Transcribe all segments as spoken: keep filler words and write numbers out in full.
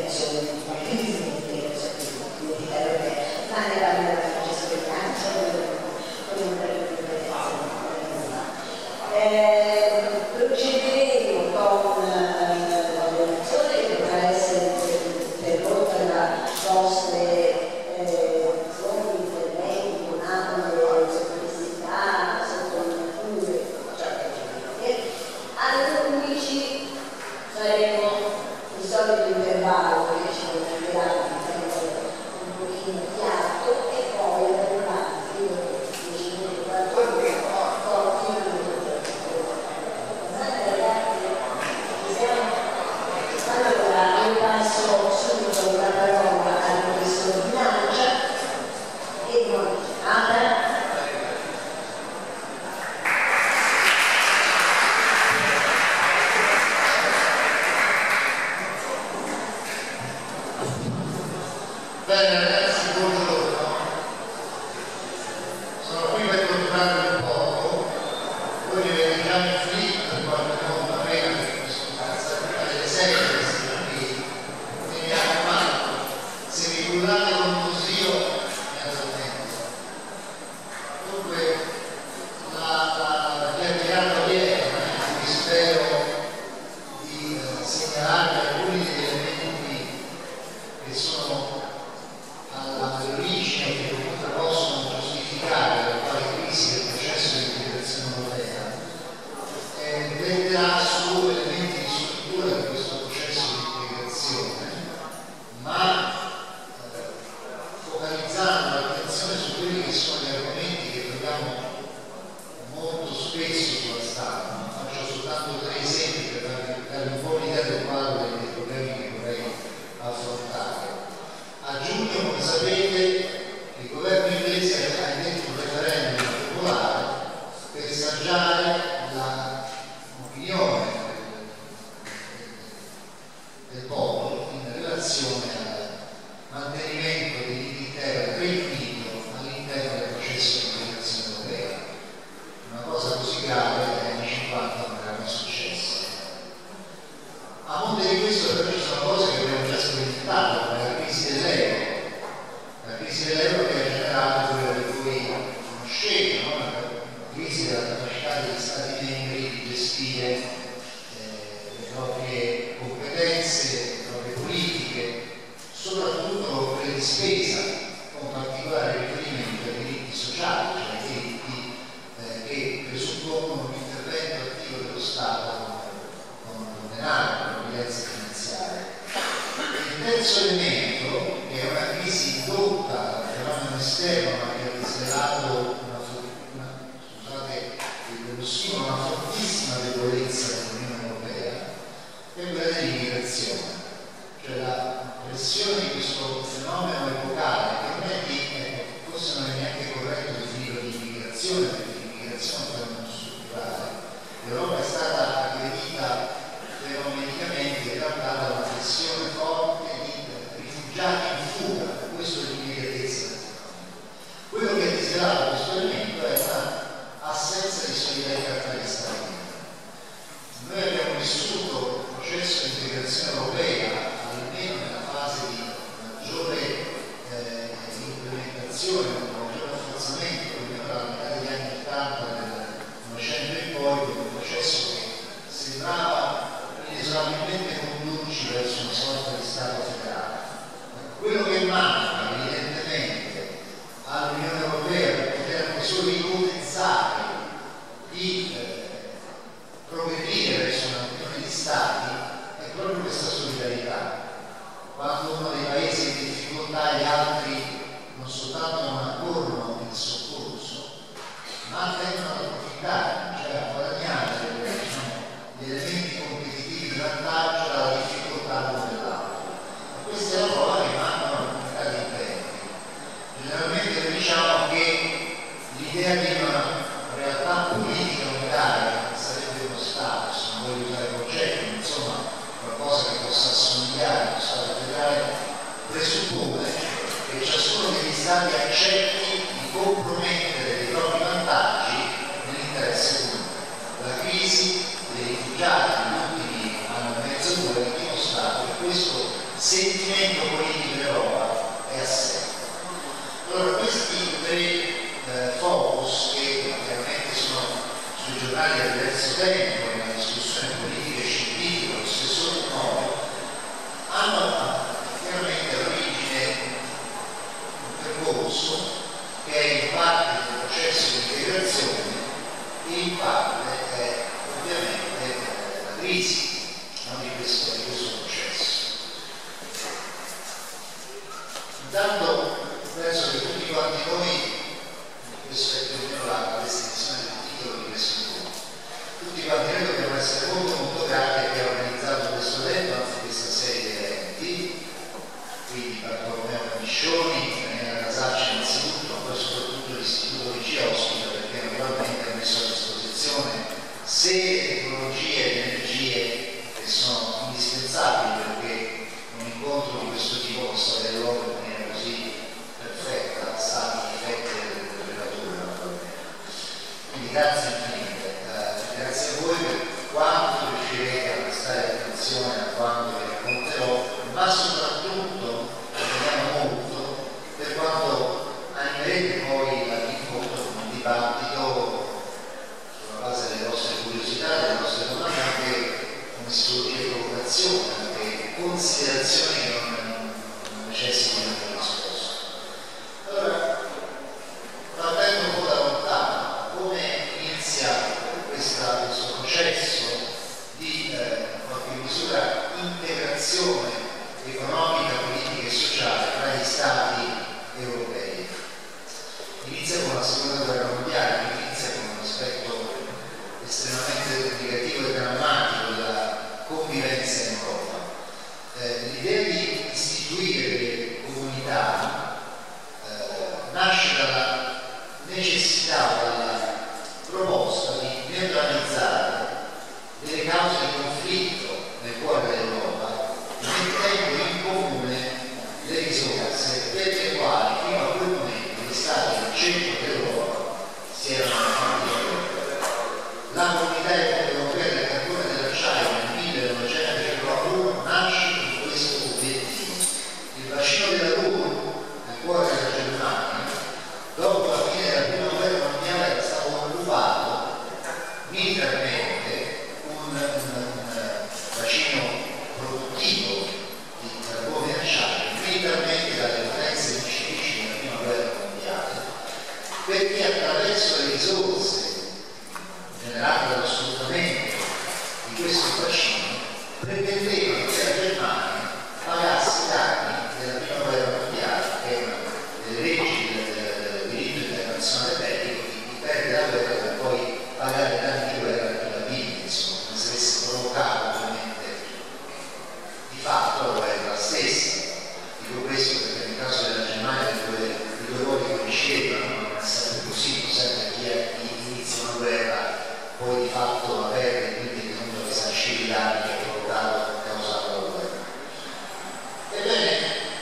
integrazione, di crisi di integrazione politica europea, ma ne parliamo del processo italiano, con un periodo di competenza. Procederemo con la relazione che dovrà essere interrotta da vostre interventi, domande, sollecità, sottolineature, alle undici faremo il solito intervallo che ci permetterà di prendere un pochino di atto e poi andare avanti dieci minuti, quattordici minuti, allora io passo subito la parola al professor Bilancia e poi Anna. Bene ragazzi, buongiorno. Sono qui per controllare un poco. Voi mi avete già inflitto in qualche modo una pena per delle serie qui. E mi raccomando, se vi cullate con così io mi addormento. Dunque, la chiacchierata odierna, vi spero di eh, segnalarvi alcuni degli elementi che sono all'origine che comunque possono giustificare l'attuale crisi del processo di integrazione europea e rifletterà su elementi di struttura di questo processo di integrazione, ma eh, focalizzando l'attenzione su quelli che sono gli argomenti che troviamo molto spesso sulla stampa. Faccio soltanto tre esempi per darvi un po' un'idea del quadro dei problemi che vorrei affrontare. A giugno, come sapete, il governo inglese ha indetto un referendum popolare per saggiare l'opinione del popolo in relazione al mantenimento dell'Inghilterra del Regno Unito all'interno del processo di integrazione europea. Una cosa così grave negli anni cinquanta non era mai successa. A monte di questo però ci sono cose che abbiamo già sperimentato, come la crisi dell'euro, la crisi dell'euro che ha generato quello che voi conoscete, no? La crisi della capacità degli Stati membri di gestire eh, le proprie competenze, le proprie politiche, soprattutto quelle di spesa, con particolare riferimento ai diritti sociali, cioè ai diritti eh, che presuppongono un intervento attivo dello Stato con denaro, con violenza finanziaria. Il terzo elemento, che è una crisi indotta dal fenomeno esterno, ma che ha rivelato una, una, scusate, una fortissima debolezza dell'Unione Europea, è quella dell'immigrazione, cioè la pressione di questo fenomeno epocale, che non è di, eh, forse non è neanche corretto definirlo di immigrazione, perché l'immigrazione è un fenomeno strutturale. L'Europa è stata aggredita fenomenicamente in realtà da una pressione forte di rifugiati in fuga, per questo l'immediatezza del fenomeno. Quello che ha disvelato questo elemento è una assenza di solidarietà tra gli Stati membri. Noi abbiamo vissuto il processo di integrazione europea, almeno nella fase di maggiore eh, implementazione, un maggiore rafforzamento, almeno dalla metà degli anni ottanta del Novecento in poi, un processo che sembrava inesorabilmente condurci verso una sorta di Stato federale. Quello che manca evidentemente all'Unione Europea per poter anche solo ipotizzare di eh, progredire verso un'unione di Stati è proprio questa solidarietà. Quando uno dei paesi è in difficoltà, gli altri non soltanto non accorrono il soccorso, ma tendono ad approfittare, cioè a guadagnare diciamo, gli elementi competitivi di vantaggio dalla difficoltà l'uno dell'altro. E questa è la prova che mancano la comunità di intenti. Generalmente noi diciamo che l'idea di una realtà politica unitaria che sarebbe uno Stato, se non voglio usare concetti, insomma qualcosa che possa assomigliare a uno Stato federale, presuppone che ciascuno degli Stati accetti di compromettere i propri vantaggi nell'interesse comune. La crisi dei rifugiati negli ultimi anni e mezzo due ha dimostrato che questo sentimento politico in Europa è assente. Allora questi tre eh, focus, che chiaramente sono sui giornali da diverso tempo, nella discussione politica e scientifica, allo stesso modo, hanno chiaramente all'origine un percorso che è in parte del processo di integrazione e in parte è ovviamente la crisi, no, di, questo, di questo processo. Intanto penso che tutti quanti noi, questo è più o meno la descrizione del titolo di questo punto, tutti quanti noi dobbiamo essere molto molto grati a chi ha organizzato questo evento, anzi questa serie di eventi, quindi Bartolomeo Camiscioni, Daniela Casaccia innanzitutto, ma poi soprattutto l'Istituto di Ospita, perché naturalmente ha messo a disposizione serie tecnologie ed energie che sono indispensabili perché un incontro di questo tipo possa avere luogo in maniera così perfetta, stati gli effetti del relatore naturalmente. Quindi grazie infinite, eh, grazie a voi per quanto riuscirete a prestare attenzione a quanto vi racconterò, ma soprattutto, vediamo molto, per quanto animerete poi all'incontro con un dibattito sulla base delle vostre curiosità, delle vostre domande, anche, come si può dire, provocazioni, anche considerazioni che non, non necessitano di una risposta. Allora, partendo un po' da lontano, come inizia questa, questo processo di eh, in qualche misura integrazione economica, politica e sociale tra gli Stati europei? Inizia con la seconda guerra mondiale, inizia con un aspetto estremamente negativo e drammatico della convivenza in Europa. Eh, l'idea di istituire delle comunità eh, nasce dalla necessità, dalla proposta di neutralizzare delle cause di conflitto nel cuore dell'Europa, mettendo in comune le risorse per le quali fino a quel momento gli Stati del centro dell'Europa si erano fatti la comunità europea del carbone e dell'acciaio nel millenovecentonovantuno nasce con questo obiettivo. Il bacino della Ruhr, nel cuore della Germania, dopo la fine della prima guerra mondiale era stato occupato militarmente un, un, un bacino produttivo di carbone e acciaio militarmente dalle potenze vincitrici nella prima guerra mondiale, perché attraverso le risorse generate dallo sfruttamento di questo bacino pretendevano che la Germania pagasse i danni della prima guerra mondiale, che è una delle leggi del, del diritto internazionale bellico, di perdere la guerra per poi pagare i danni di guerra per la vita, insomma, come se avesse provocato ovviamente di fatto la guerra stessa. Dico questo perché nel caso della Germania i due, i due ruoli coincidevano, non è sempre così, non sempre chi, è, chi inizia una guerra poi di fatto la perde e quindi è venuto a risarcire i danni che ha provocato a causa della guerra. Ebbene,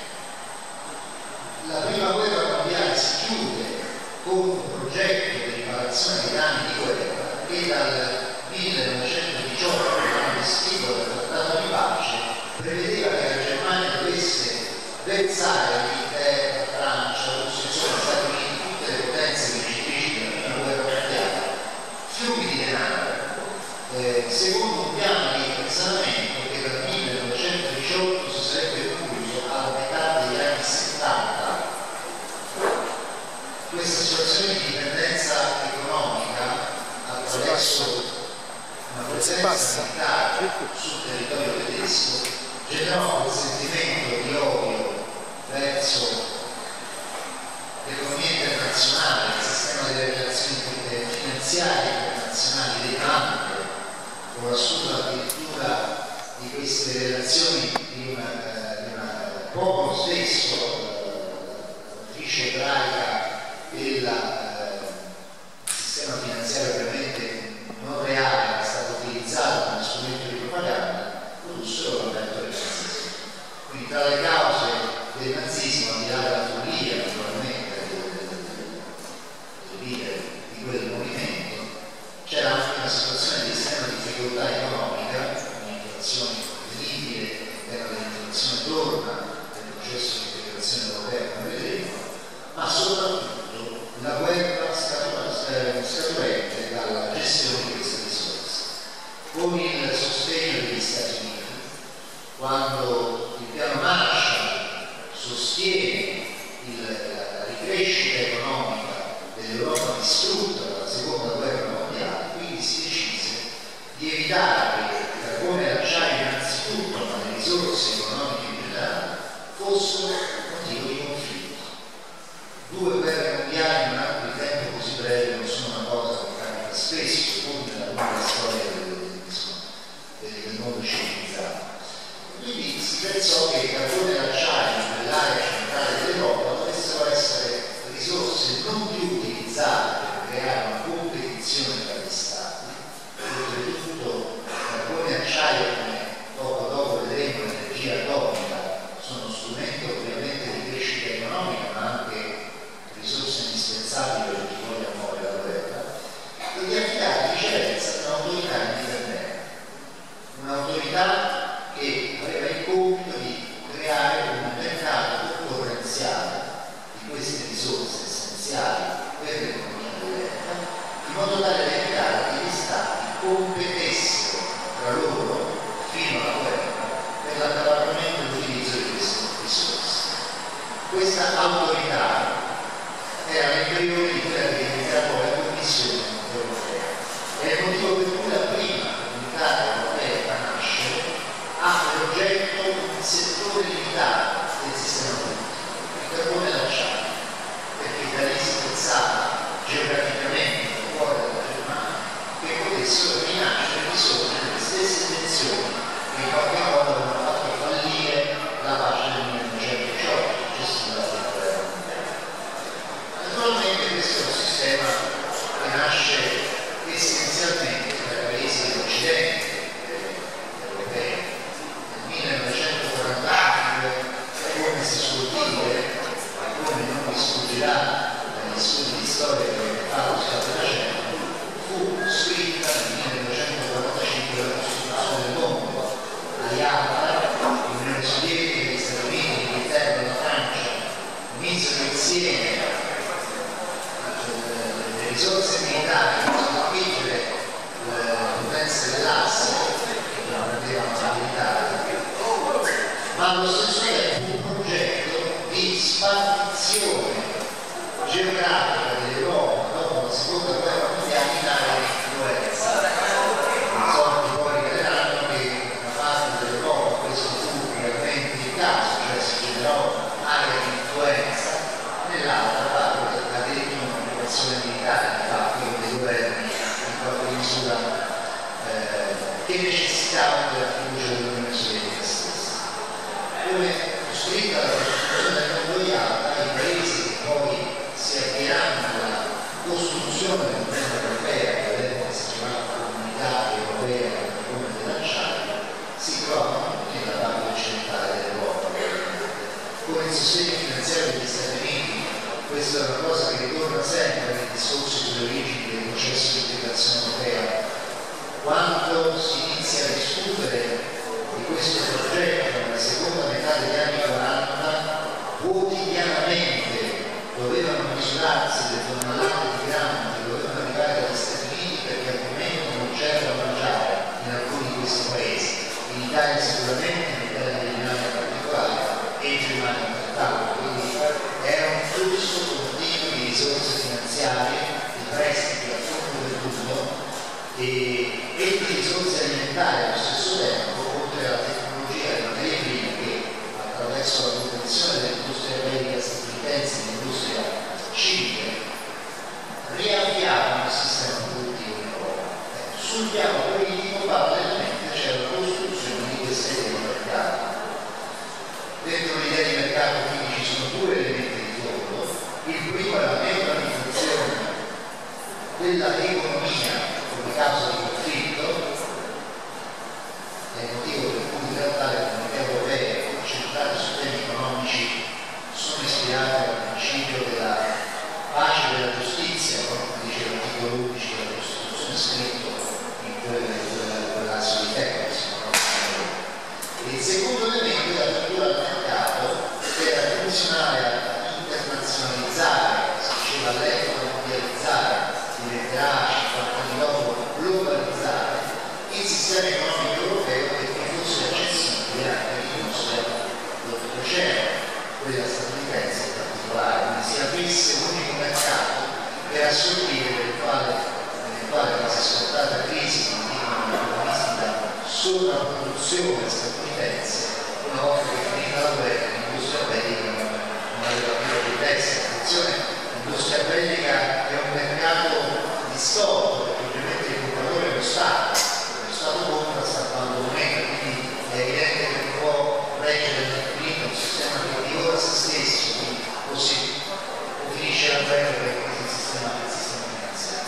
la prima guerra mondiale si chiude con un progetto di riparazione dei danni di guerra che dal millenovecentodiciotto, l'anno estivo del trattato di pace, prevedeva che la Germania dovesse versare all'Inghilterra, Francia, Russia, insomma, Stati Uniti, tutte le potenze vincitrici della prima guerra mondiale, fiumi di denaro, eh, secondo un piano di risanamento che dal millenovecentodiciotto si sarebbe concluso alla metà degli anni settanta. Questa situazione di dipendenza economica attraverso una presenza militare sul territorio tedesco generò un sentimento di odio verso l'economia internazionale, il sistema delle relazioni finanziarie internazionali, dei banche, con l'assunto addirittura di queste relazioni di un eh, popolo stesso, la matrice ebraica del eh, sistema finanziario ovviamente non reale, è stato utilizzato come strumento di propaganda, produssero l'avvento del nazismo. Quindi tra le cause del nazismo, al di là della follia naturalmente dei leader di quel movimento, c'era anche una situazione di estrema difficoltà economica, un'inflazione terribile, era l'inflazione ritorna nel processo di integrazione europea, come vedremo, ma soprattutto la guerra scaturente dalla gestione di queste risorse, con il sostegno degli Stati Uniti, quando il piano Marshall sostiene il, la ricrescita economica dell'Europa distrutta dalla seconda guerra mondiale, quindi si decise di evitare che il carbone e l'acciaio innanzitutto, ma le risorse economiche in generale, fossero motivo di conflitto. Due guerre mondiali in un arco di tempo così breve non sono una cosa che capita spesso, come nella lunga storia del, del mondo civilizzato. Quindi si pensò che il carbone e l'acciaio nell'area centrale dell'Europa dovessero essere risorse non più utilizzate per creare una competizione tra gli Stati. Oltretutto carbone e acciaio, come poco dopo vedremo, l'energia atomica, sono strumenti ovviamente di crescita economica, ma anche risorse indispensabili per chi voglia muovere la guerra, e di affidare viceversa un'autorità indipendente, un'autorità che aveva il compito di creare un mercato concorrenziale di queste risorse essenziali per l'economia moderna, in modo tale da evitare che gli Stati competessero tra loro fino alla guerra per l'accaparramento e l'utilizzo di queste risorse. Questa autorità era l'embrione di quella che diventerà poi la Commissione europea. È il motivo per cui la prima comunità europea nasce ha per oggetto un settore limitato del sistema politico, il carbone e l'acciaio, perché da lì si pensava geograficamente nel cuore della Germania che potessero rinascere risorse delle stesse tensioni che in qualche modo avevano fatto fallire la pace del millenovecentodiciotto, successiva alla prima guerra mondiale. Naturalmente questo è un sistema che nasce essenzialmente tra i paesi dell'Occidente europei. millenovecentoquarantacinque, come si suol dire, come non vi sfuggirà dagli studi di storia che avete fatto state facendo, fu scritta nel millenovecentoquarantacinque la Costituzione del mondo. A Yalta, l'Unione Sovietica, gli Stati Uniti, l'Inghilterra e la Francia misero insieme le risorse militari per sconfiggere le potenze dell'asse che non avevano abilità, ma allo stesso tempo un progetto di spartizione geografica dell'Europa dopo la seconda guerra mondiale in aree di influenza. I soldi poi riveleranno che una parte dell'Europa questo fu realmente il caso, cioè si generò area di influenza, nell'altra parte addirittura un'occupazione militare, infatti dei governi in qualche misura eh, che necessitavano della fiducia dell'Unione Sovietica stessa. Come scritta la Costituzione del mondo Yalta, i paesi che poi si avvieranno alla costruzione dell'Unione Europea, che all'epoca si chiamava Comunità Europea del Carbone e dell'Acciaio, si trovano nella parte occidentale dell'Europa. Con il sostegno finanziario degli Stati Uniti, questa è una cosa che ritorna sempre nel discorso sulle origini del processo di integrazione europea. Quando si inizia a discutere di questo progetto nella seconda metà degli anni quaranta, quotidianamente dovevano misurarsi le tonnellate di grano che dovevano arrivare dagli Stati Uniti, perché altrimenti non c'era da mangiare in alcuni di questi paesi, in Italia sicuramente, in Italia meridionale in particolare, e in Germania altrettanto. Quindi era un flusso continuo di risorse finanziarie, di prestiti a fondo perduto e, e di risorse alimentari allo stesso tempo, oltre alla tecnologia e alle materie prime che attraverso la protezione dell'industria bellica statunitense e dell'industria civile riavviavano il sistema produttivo in Europa. Sul piano politico parallelamente c'era la costruzione di questa idea di mercato. Dentro l'idea di mercato quindi ci sono due elementi di fondo. Il primo è la neutralizzazione dell'economia come causa di conflitto, è il motivo per cui in realtà le comunità europee concentrate su temi economici sono ispirate al principio della pace e della giustizia, come dice l'articolo undici della Costituzione scritto in quel palazzo di Tecnos. Il secondo elemento è l'apertura al mercato assorbire l'eventuale quasi scontata crisi economistica sovrapproduzione statunitense una volta che finita la guerra l'industria bellica non aveva più riflessi. Attenzione, l'industria bellica è un mercato distorto, perché ovviamente il compratore è lo Stato, lo Stato compra, sta dando moneta, quindi è evidente che non può reggere l'infinito un sistema che divora se stesso, quindi così o finisce la guerra per il sistema, il sistema finanziario.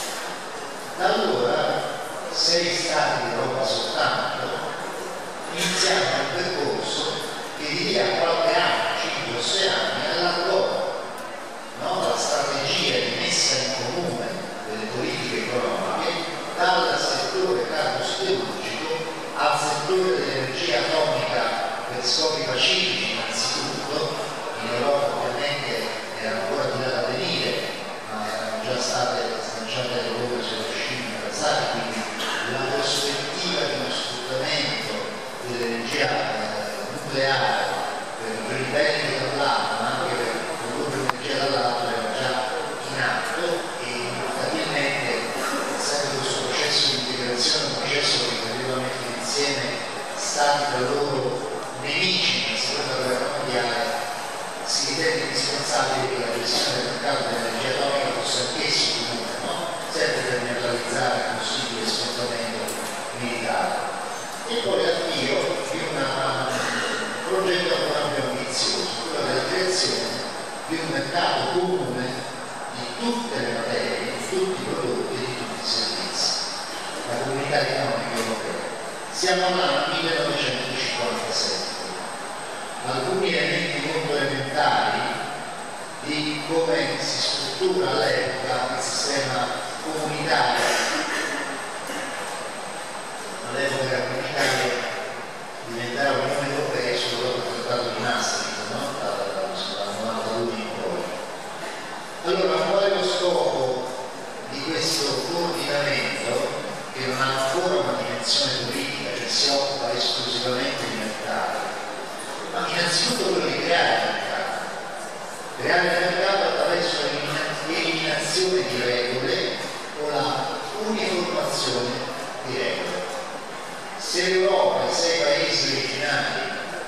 Da allora sei stati d'Europa soltanto iniziano un percorso che di lì a qualche anno, cinque o sei anni, allargò, no? La strategia di messa in comune delle politiche economiche dal settore carbo-siderurgico al settore dell'energia atomica per scopi pacifici innanzitutto. In Europa ovviamente era ancora di là da venire, ma erano già state lanciate le bombe su Hiroshima e Nagasaki, quindi la prospettiva di uno sfruttamento dell'energia eh, nucleare per i belli dall'altro, ma anche per produrre energia dall'altro, era già in atto e inevitabilmente, essendo questo processo di integrazione, un processo che doveva mettere insieme stati tra loro nemici nella seconda guerra mondiale, si ritiene indispensabile che la gestione del mercato dell'energia atomica fosse anch'esso comune, no? Sempre per neutralizzare il possibile sfruttamento militare. E poi avvio di una, un progetto ancora più ambizioso, quello della creazione di un mercato comune di tutte le materie, di tutti i prodotti e di tutti i servizi, la comunità economica europea. Siamo all'anno millenovecentocinquantasette. Alcuni elementi molto elementari di come si struttura all'epoca il sistema comunitario. All'epoca era comunitario, diventava Unione Europea solo dopo il trattato di Maastricht, no? dal novantadue in poi. Allora, qual è lo scopo di questo coordinamento che non ha ancora una dimensione politica, cioè si occupa esclusivamente di mercato? Ma innanzitutto quello di creare il mercato. Creare il mercato attraverso l'eliminazione di regole o la uniformazione di regole. Se l'Europa e i sei paesi originari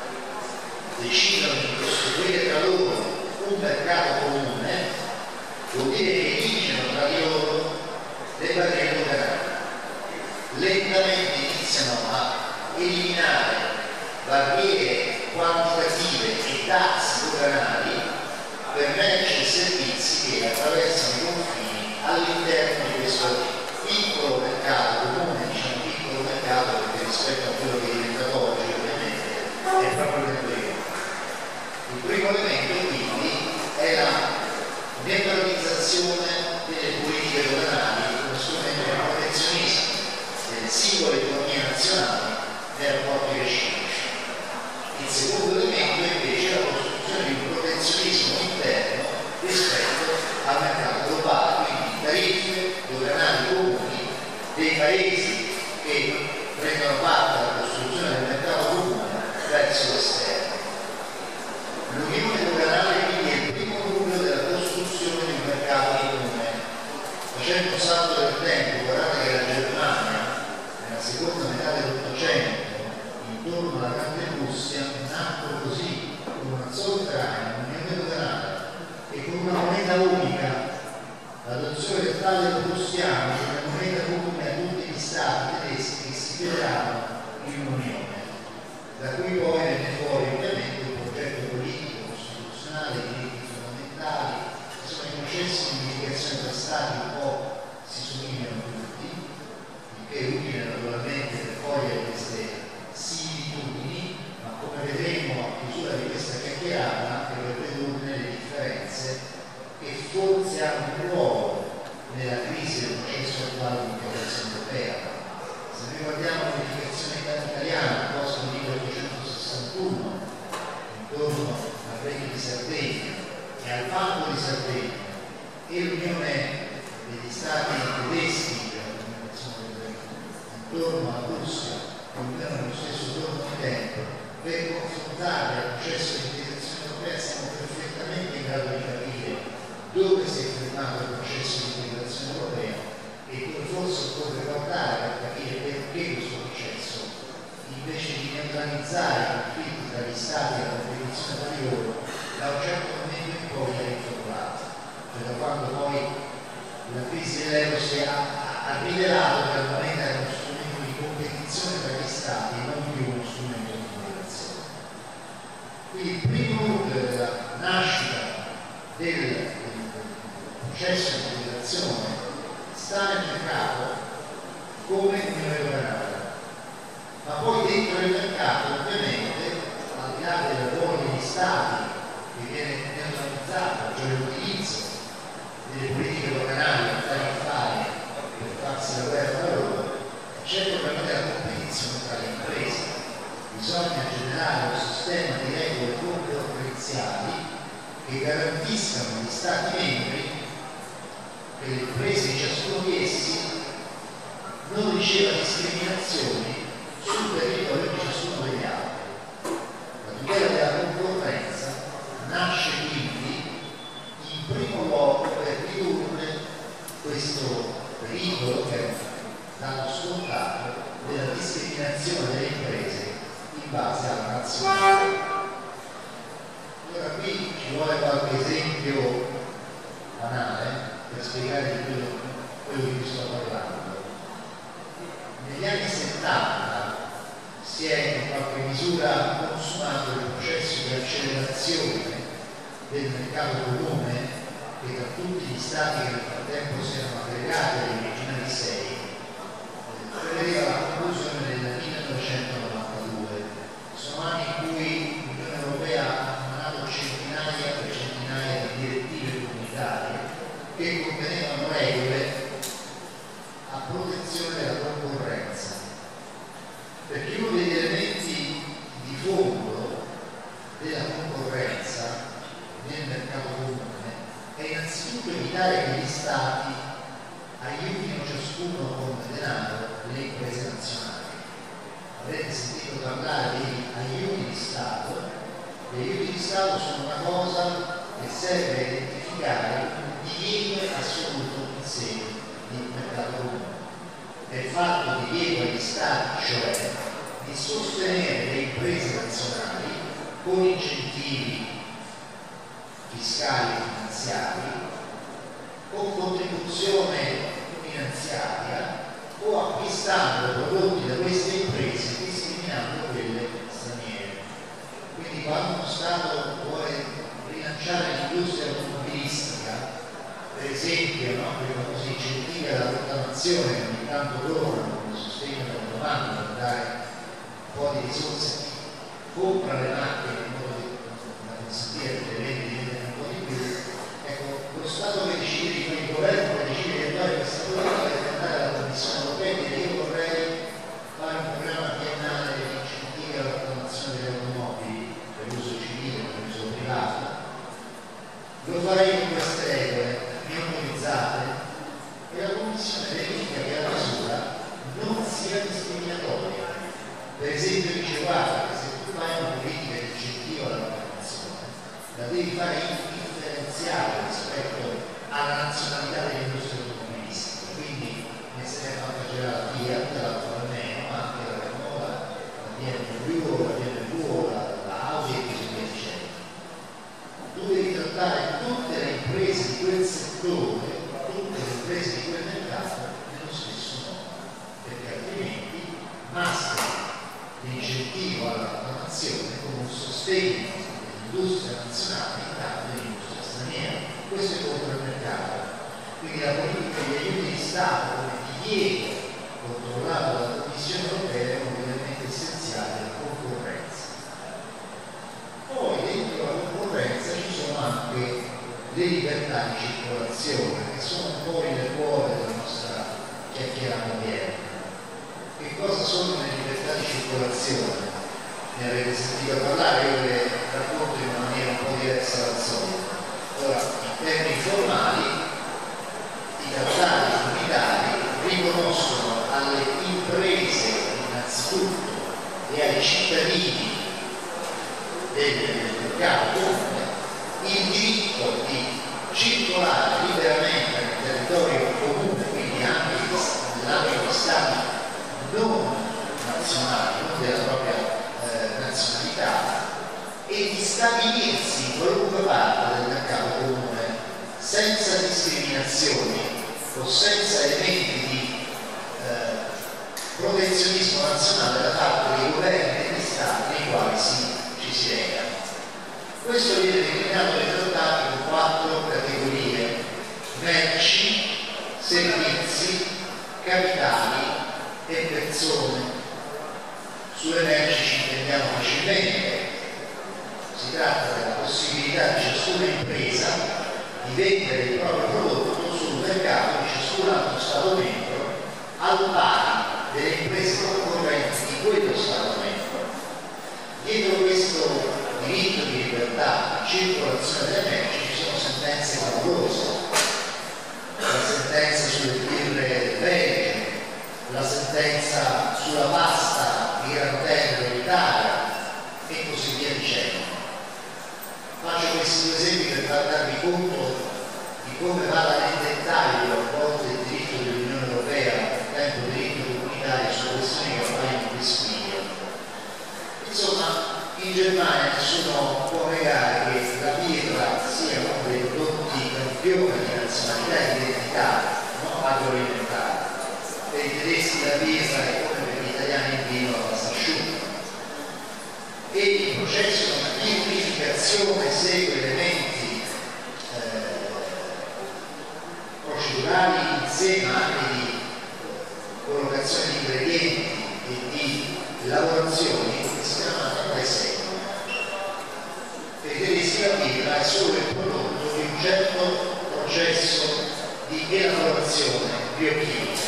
decidono di costruire tra loro un mercato comune, vuol dire che eliminano tra di loro le barriere doganali. Lentamente iniziano a eliminare barriere quantitative e dazi doganali per merci e servizi che attraversano i confini all'interno di questo piccolo mercato comune, diciamo piccolo mercato perché rispetto a quello che è diventato oggi ovviamente è proprio quello. Il primo elemento quindi è la neutralizzazione delle politiche doganali come strumento di protezionismo delle singole economie nazionali nei rapporti reciproci. Il secondo elemento è invece la costruzione di un protezionismo interno rispetto al mercato globale, quindi tariffe doganali comuni dei paesi che prendono parte alla costruzione del mercato comune verso l'esterno. L'unione doganale quindi è il primo nucleo della costruzione di un mercato comune. Facendo un salto del tempo, guardate che la Germania nella seconda metà dell'Ottocento intorno alla Grande Russia nacque così, con una sola ucraina, un'unione doganale e con una moneta unica. L'adozione del tale prussiano è una moneta comune a tutti gli stati tedeschi che si federavano in un'unione, da cui poi venne fuori ovviamente un progetto politico, costituzionale, diritti fondamentali, insomma i processi di unificazione tra stati un po' si somigliano tutti, il che è utile naturalmente per cogliere queste similitudini, ma come vedremo a chiusura di questa chiacchierata anche per ridurne le differenze che forse hanno un ruolo nella crisi del processo attuale di integrazione europea. Se noi guardiamo l'unificazione italiana post milleottocentosessantuno intorno al Regno di Sardegna e al Patto di Sardegna e l'unione degli stati tedeschi intorno alla Russia che vivono nello stesso giorno di tempo, per confrontare il processo di integrazione europea siamo perfettamente in grado di capire dove si è fermato il processo di e dove forse occorre guardare per capire perché questo processo, invece di neutralizzare i conflitti tra gli stati e la competizione tra di loro, da un certo momento in poi è riformulato, cioè da quando poi la crisi dell'euro si è, ha, ha rivelato che al momento era uno strumento di competizione tra gli stati e non più uno strumento di integrazione. Quindi il primo nucleo della nascita del, del processo di integrazione sta nel mercato come Unione Europea, ma poi dentro il mercato ovviamente, al di là del ruolo degli stati che viene neutralizzato, cioè l'utilizzo delle politiche doganali e tariffarie per farsi la guerra tra loro, c'è il problema della competizione tra le imprese. Bisogna generare un sistema di regole concorrenziali che garantiscano agli stati membri che le imprese di ciascuno di essi non riceva discriminazioni sul territorio di ciascuno degli altri. La tutela della concorrenza nasce quindi in primo luogo per ridurre questo pericolo che è dato scontato della discriminazione delle imprese in base alla nazionalità. Allora qui ci vuole qualche esempio banale per spiegare di quello, quello di cui sto parlando. Negli anni settanta si è in qualche misura consumato il processo di accelerazione del mercato comune che tra tutti gli stati che nel frattempo si erano aggregati agli originali sei prevedeva la conclusione nel millenovecentonovantadue. Sono anni in cui l'Unione Europea ha emanato centinaia e centinaia di direttive comunitarie che contenevano regole a protezione della concorrenza, perché uno degli elementi di fondo della concorrenza nel mercato comune è innanzitutto evitare che gli stati aiutino ciascuno con denaro le imprese nazionali. Avrete sentito parlare di aiuti di Stato. Gli aiuti di Stato sono una cosa che serve a identificare un divieto assoluto in sede di mercato comune. È il fatto di divieto agli Stati, cioè di sostenere le imprese nazionali con incentivi fiscali e finanziari o contribuzione finanziaria o acquistando prodotti da queste imprese discriminando quelle straniere. Quindi quando uno Stato vuole rilanciare l'industria automobilistica, per esempio, no, per i famosi incentivi alla rottamazione che ogni tanto loro come sostegno della domanda per dare un po' di risorse a chi compra le macchine in modo da consentire che le vendite diventino un po' di più. Ecco, lo Stato che decide di fare il governo che decide di fare questa politica deve andare alla Commissione Europea e dire io vorrei fare un programma biennale di incentivi alla rottamazione delle automobili per uso civile, per uso privato. Lo farei con queste regole autorizzate e la Commissione verifica che la misura non sia discriminatoria. Per esempio dice guarda che se tu fai una politica di incentivo alla rottamazione la devi fare differenziata rispetto alla nazionalità dell'industria automobilistica, quindi ne se ne è fatta già la Fiat, la Alfa Romeo, ma anche la Renault, la B M W, la B M W, la, la Audi e così via dicendo. Tu devi trattare tutte le imprese di quel settore, tutte le imprese di quel mercato nello stesso modo, perché altrimenti maschera l'incentivo alla rottamazione come un sostegno dell'industria nazionale in cambio dell'industria straniera. Questo è contro il mercato. Quindi la politica degli aiuti di Stato come divieto controllato dalla Commissione Europea è un elemento essenziale della concorrenza. Poi dentro la concorrenza ci sono anche le libertà di circolazione, che sono un po' il cuore della nostra chiacchierata odierna. Che cosa sono le libertà di circolazione? Ne avete sentito parlare, io le racconto in una maniera un po' diversa dal solito. Ora, in termini formali, i trattati comunitari riconoscono alle imprese innanzitutto e ai cittadini del mercato comune il diritto di circolare liberamente nel territorio comune, quindi anche nazionali, non della propria eh, nazionalità, e di stabilirsi in qualunque parte del mercato comune senza discriminazioni o senza elementi di eh, protezionismo nazionale da parte dei governi degli stati nei quali si, ci si reca. Questo viene declinato nei trattati con quattro categorie: merci, servizi, capitali e persone. Sulle merci ci intendiamo facilmente. Si tratta della possibilità di ciascuna impresa di vendere il proprio prodotto sul mercato di ciascun altro Stato membro al pari delle imprese concorrenti di quello Stato membro. Dietro questo diritto di libertà di circolazione delle merci ci sono sentenze clamorose: la sentenza sulle birre belge, la sentenza sulla pasta di Gran Terra in Italia e così via dicendo. Faccio questi due esempi per far darvi conto di come vada nel dettaglio il rapporto del diritto dell'Unione Europea al tempo del diritto comunitario su questioni che ormai non distingue. Insomma, in Germania nessuno può negare che la birra sia uno dei prodotti campioni di nazionalità e identità, no? Agroalimentare. Per i tedeschi la birra è come per gli italiani il vino la pasta asciutta. E il processo di unificazione segue elementi eh, procedurali in sé, ma anche di collocazione di ingredienti e di lavorazioni che si chiamano presenti. Per i tedeschi la birra è solo il prodotto di un certo processo di elaborazione biochimica.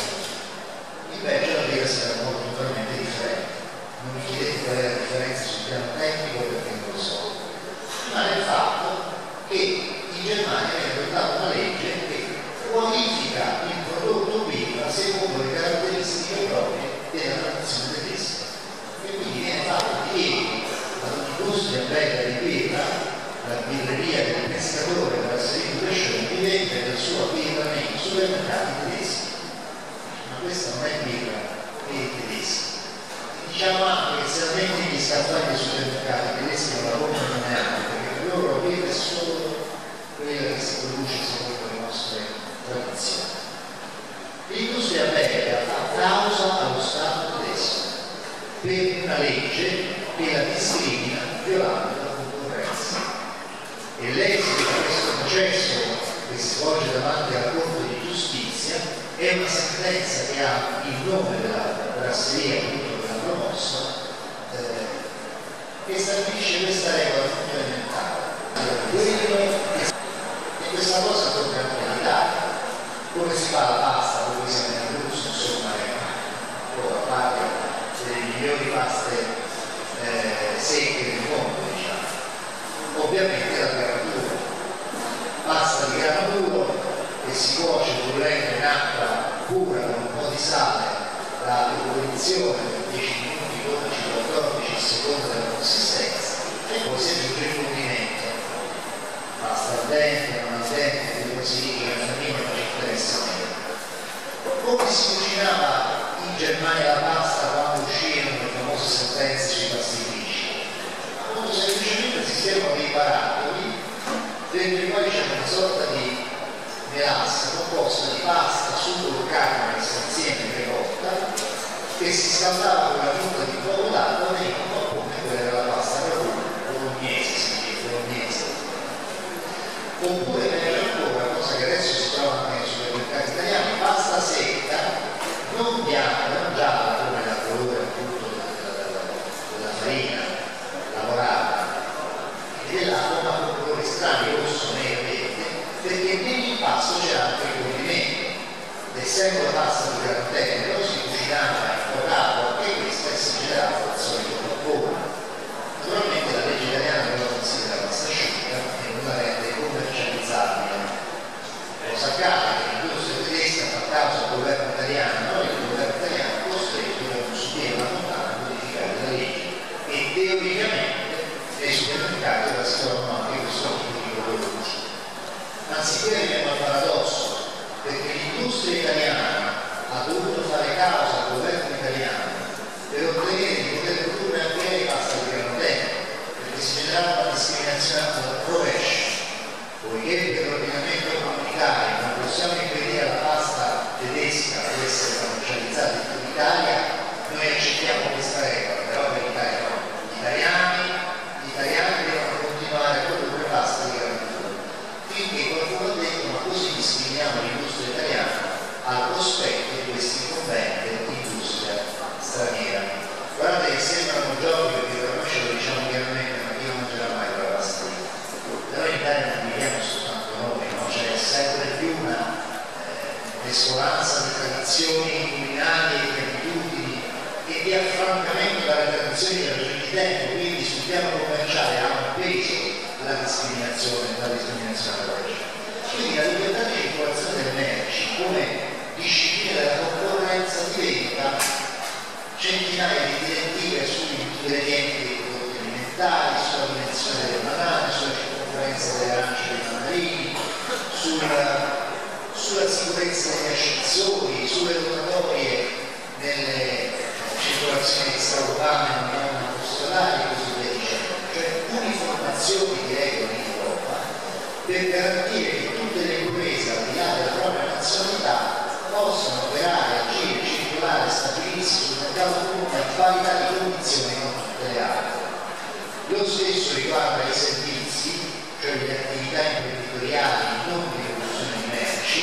In Belgio la birra sarà molto totalmente differente. Non mi chiedete qual è la differenza sul piano tecnico perché non lo so, ma nel fatto che in Germania viene adottata una legge che qualifica il prodotto birra secondo le caratteristiche proprie della tradizione tedesca, e quindi viene fatto diritto ad un'industria belga di birra, la birreria del pescatore della Serino Pescione, di vendere la sua birra nei supermercati tedeschi. Ma questa non è birra per i tedeschi. Diciamo anche che se la metti gli scaffali dei supermercati tedeschi non la comprano neanche, perché per loro la birra è solo quella che si produce secondo le nostre tradizioni. L'industria belga fa causa allo Stato tedesco per una legge che la discrimina violando la concorrenza, e l'esito di questo processo che si svolge davanti alla Corte di Giustizia è una sentenza che ha il nome della brasseria promossa, eh, che stabilisce questa regola fondamentale. E questa cosa tocca anche in Italia. Come si fa la pasta, come siamo in Abruzzo, insomma, è a parte delle migliori paste eh, secche del mondo, diciamo. Ovviamente la granatura. Pasta di grano duro che si cuoce bollente in acqua pura con un po' di sale, la ebollizione per dieci minuti, dodici, quattordici a seconda della consistenza, e poi si aggiunge il condimento, pasta al dente, non al dente, così che la famiglia non ci interessa meno. Come si cucinava in Germania la pasta quando uscirono le famose sentenze sui pastifici? Molto semplicemente esistevano dei barattoli dentro i quali c'era una sorta di melassa composta di pasta, sugo, carne messa insieme precotta, che si scaldava con la punta di fuoco d'acqua e veniva come quella era la pasta bolognese, si dice bolognese. Oppure meglio ancora, cosa che adesso si trova anche nei supermercati italiani, pasta secca, non bianca, non gialla come la colore appunto della, della, della farina lavorata, e dell'acqua ma con colori strani, rosso, nero, verde, perché nell'impasto c'era anche il condimento. Essendo la pasta di gran tenero si cucinava in poca acqua e questa si generava al solito vapore. Naturalmente la legge italiana non la considera pasta asciutta e non la rende commercializzabile. Cosa accade? Che l'industria tedesca fa causa al governo italiano e il governo italiano è costretto a non subire la condanna a modificare la legge, e teoricamente nei supermercati ora si trovano anche questo tipo di prodotti. Anziché veniamo al paradosso, perché l'industria italiana ha dovuto fare causa al governo italiano per ottenere di poter produrre anche lei pasta di grano dentro, perché si generava una discriminazione al rovescio, poiché per l'ordinamento comunitario non possiamo impedire alla pasta tedesca di essere commercializzata in Italia, noi accettiamo questa regola, però per l'Italia no. Gli italiani, gli italiani devono continuare a produrre pasta di grano duro, finché qualcuno ha detto ma così discriminiamo l'industria italiana al cospetto di questi incombente industria straniera. Guardate che sembrano giochi, perché per noi ce lo diciamo chiaramente, ma chi non mangerà mai quella pasta lì. Però in Italia non viviamo soltanto noi, no? C'è sempre più una eh, mescolanza di tradizioni culinarie, di abitudini e di affrancamento dalle tradizioni della gente di tempo, quindi sul piano commerciale ha un peso la discriminazione, la discriminazione alla legge. Quindi la libertà di circolazione delle merci come disciplina della concorrenza diventa centinaia di direttive sugli ingredienti dei prodotti alimentari, sulla dimensione delle banane, sulla circonferenza delle arance e dei mandarini, sulla, sulla sicurezza degli ascensori, sulle rotatorie nelle circolazioni extraurbane non autostradali e così via dicendo. Cioè uniformazioni di regole in Europa per garantire che tutte le imprese al di là della propria nazionalità possano operare, agire, circolare, stabilirsi sul mercato comune a parità di condizioni con tutte le altre. Lo stesso riguarda i servizi, cioè le attività imprenditoriali non di produzione di merci,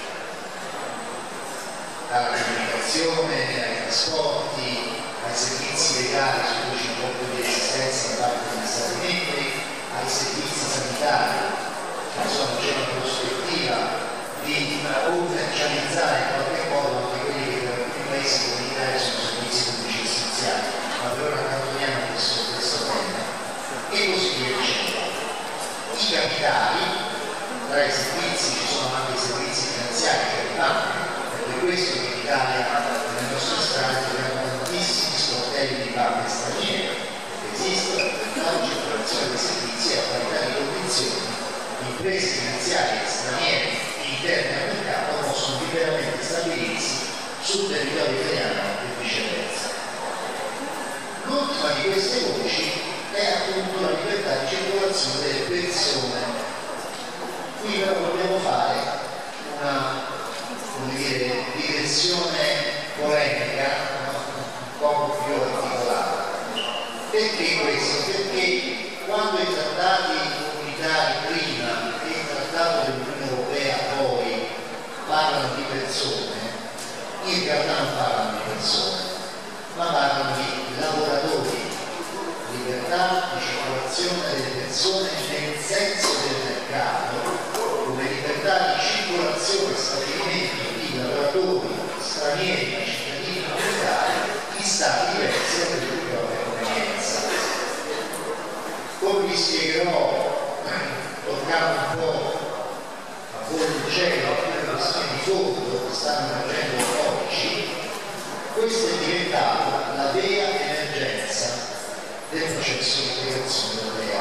dalla comunicazione, ai trasporti, ai servizi legali su cui c'è un po' più di resistenza da parte degli Stati membri, ai servizi sanitari, che insomma c'è una prospettiva di commercializzare in qualche modo anche quelli che per alcuni paesi comunitari sono servizi pubblici essenziali, ma per ora accantoniamo questo, questo tema e così via dicendo. I capitali, tra i servizi ci sono anche i servizi finanziari, cioè le banche, è per questo che in Italia nelle nostre strade troviamo tantissimi sportelli di banche straniere, perché esiste la libertà di circolazione dei servizi a parità di condizioni. Imprese finanziarie straniere interne al mercato possono liberamente stabilirsi sul territorio italiano e viceversa. L'ultima di queste voci è appunto la libertà di circolazione delle persone. Qui però dobbiamo fare una, come dire, digressione polemica un po' più articolata. Perché questo? Perché quando i trattati comunitari prima e il trattato dell'Unione Europea poi parlano di persone, in realtà non parlano di persone, ma parlano di lavoratori, libertà di circolazione delle persone nel senso del mercato, come libertà di circolazione e stabilimento di lavoratori stranieri ma cittadini comunitari in stati diversi da quelli di propria convenienza. Come vi spiegherò, toccando un po' a volo di cielo alcune questioni di fondo che stanno emergendo oggi, questa è diventata la vera emergenza del processo di integrazione europea.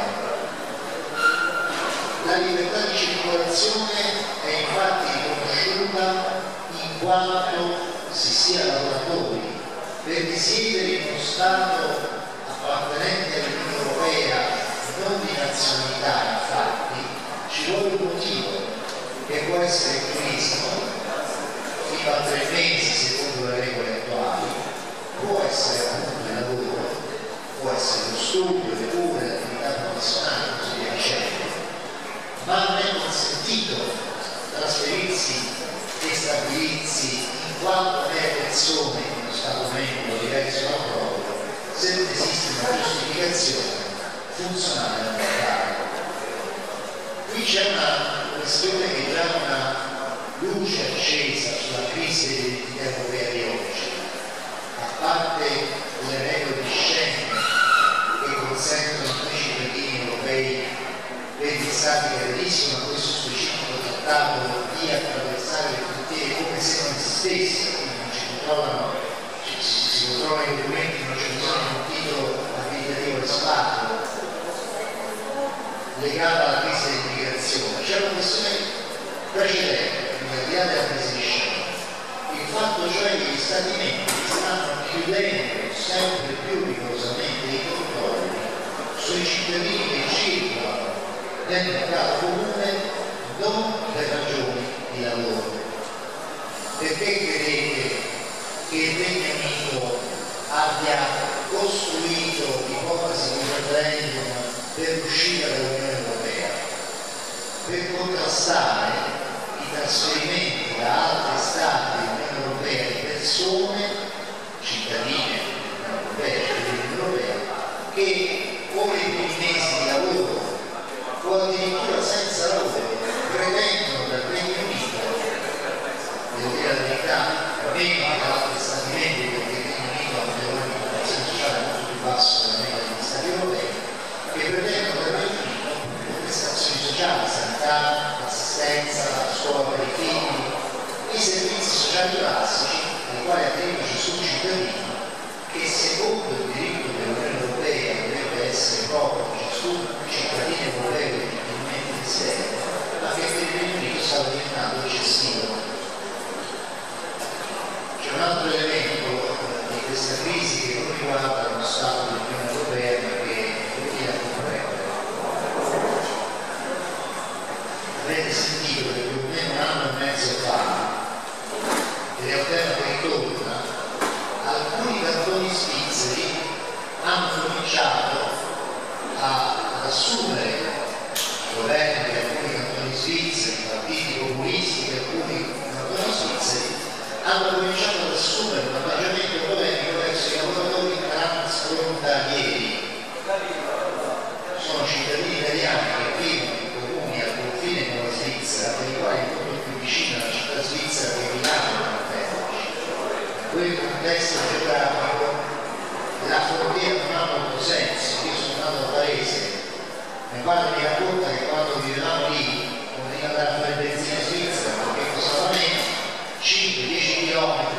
La libertà di circolazione è infatti riconosciuta in quanto si sia lavoratori, perché siete in uno Stato appartenente all'Unione Europea non di nazionalità, infatti ci vuole un motivo che può essere il turismo fino a tre mesi secondo le regole attuali, può essere appunto il lavoro, può essere lo studio, le cure, l'attività professionale e così via dicendo, ma non è consentito trasferirsi e stabilirsi in quanto mere persone in uno Stato membro diverso dal proprio se non esiste una giustificazione funzionale al mercato. Qui c'è una questione che dà una luce accesa sulla crisi dell'identità europea di oggi, a parte le regole di Schengen che consentono a noi cittadini europei registrati che aderiscono a questo specifico trattato di attraversare le frontiere come se non esistessero, quindi non ci controllano, ci, si, si controllano i documenti, non c'è bisogno di un titolo abilitativo espatrio legata alla crisi dell'immigrazione. C'è una questione precedente, quindi al di là della crisi di Schengen, il fatto cioè che gli Stati membri stanno chiudendo sempre più rigorosamente i controlli sui cittadini che circolano nel mercato comune non per ragioni di lavoro. Perché credete che il Regno Unito abbia costruito ipotesi di referendum per uscire dall'Unione Europea? Per contrastare i trasferimenti da altri stati dell'Unione Europea di persone, cittadine dell'Unione Europea, cittadini dell'Unione Europea, che come i primi mesi di lavoro o addirittura senza lavoro pretendono dal Regno Unito, devo dire la verità, meno che da altri stati membri, perché il Regno Unito ha un livello di protezione sociale molto più basso della media degli stati europei, che pretendono dal Regno Unito prestazioni sociali, sanità, assistenza, scuola per i figli, i servizi sociali classici ai quali attengono ciascun cittadino, che secondo il diritto dell'Unione Europea dovrebbe essere proprio ciascun cittadino europeo legittimamente residente, ma che per il Regno Unito sta diventando eccessivo. C'è un altro elemento di questa crisi che non riguarda lo Stato dell'Unione Europea, ma che è utile a comprendere. Avete sentito che più o meno un anno e mezzo fa, in realtà che ritorna, alcuni cantoni svizzeri hanno cominciato a, ad assumere i governi di alcuni cantoni svizzeri, partiti populisti di alcuni cantoni svizzeri, hanno cominciato ad assumere un atteggiamento polemico verso i lavoratori transfrontalieri. Sono cittadini italiani che vivono in comuni al confine con la Svizzera, per i quali è molto più vicina alla città svizzera che Milano non è. In quel contesto geografico la frontiera non ha molto senso. Io sono nato a Varese, mio padre mi racconta che quando vivevamo lì poteva andare a fare benzina in Svizzera perché costava meno, cinque dieci chilometri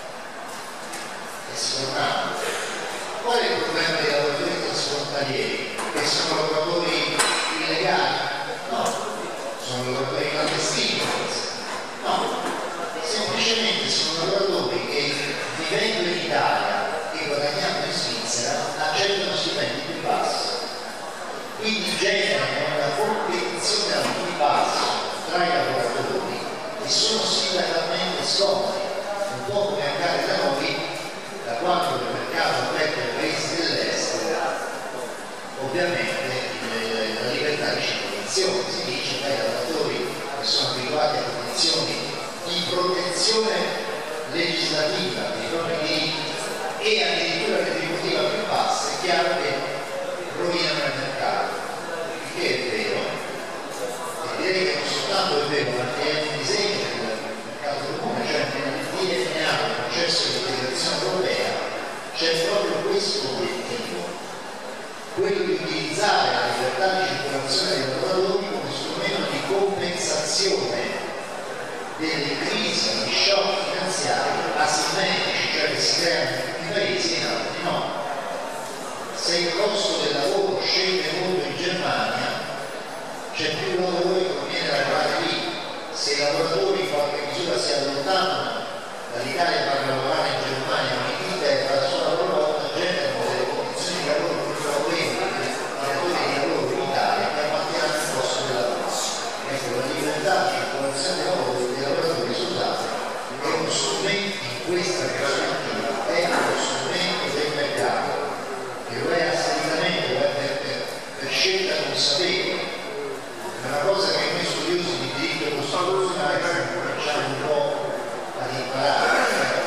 e si tornava. Qual è il problema dei lavoratori transfrontalieri? Che sono lavoratori illegali? No, sono lavoratori clandestini forse? No, semplicemente sono lavoratori che vivendo in Italia e guadagnando in Svizzera accettano stipendi più bassi, quindi generano una competizione al ribasso tra i lavoratori e sono sindacalmente scomodi, un po' come accade da noi da quando il mercato aperto ai paesi dell'est, ovviamente eh, la libertà di circolazione, si dice che i lavoratori che sono abituati a condizioni di protezione legislativa dei propri diritti e addirittura retributiva più bassa, è chiaro che rovinano il mercato, il che è vero, e direi che non soltanto è vero, ma che è un disegno del mercato comune, cioè nel D N A del processo di integrazione europea c'è proprio questo obiettivo, quello di utilizzare la libertà di circolazione dei lavoratori come strumento di compensazione delle crisi, di shock finanziari asimmetrici, cioè che si creano in alcuni paesi e in altri no. Se il costo del lavoro scende molto in Germania, c'è più lavoro che conviene lavorare lì. Se i lavoratori in qualche misura si allontanano dall'Italia per lavorare in Germania o in Inghilterra, la sua loro volta generano delle condizioni di lavoro più favorevoli per i datori di lavoro in Italia che appartengono al costo del lavoro. Ecco, la libertà di circolazione del lavoro dei lavoratori, scusate, è uno strumento in questa prospettiva, è uno strumento del mercato che lo è assolutamente, lo è per, per, per scelta consapevole. È una cosa che noi studiosi di diritto costituzionale cominciamo un po' ad imparare.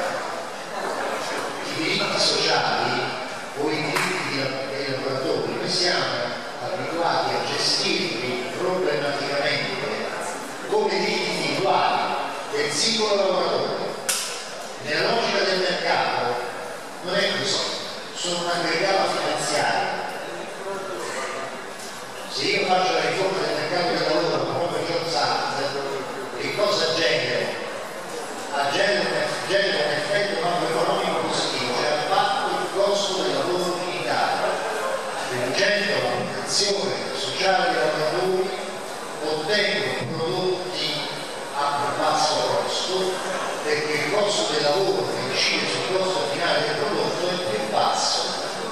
I diritti sociali o i diritti dei lavoratori, noi siamo abituati a gestirli problematicamente come diritti individuali del singolo lavoratore. Nella logica del mercato non è così, sono un aggregato finanziario. Se io faccio la riforma del mercato del lavoro come John Sachs, che cosa genera? Ah, genera, genera un effetto macroeconomico positivo, cioè abbatto il costo del lavoro in Italia, riducendo la protezione sociale dei lavoratori, ottengono prodotti a più basso costo, perché il costo del lavoro che incide sul costo finale del prodotto è più basso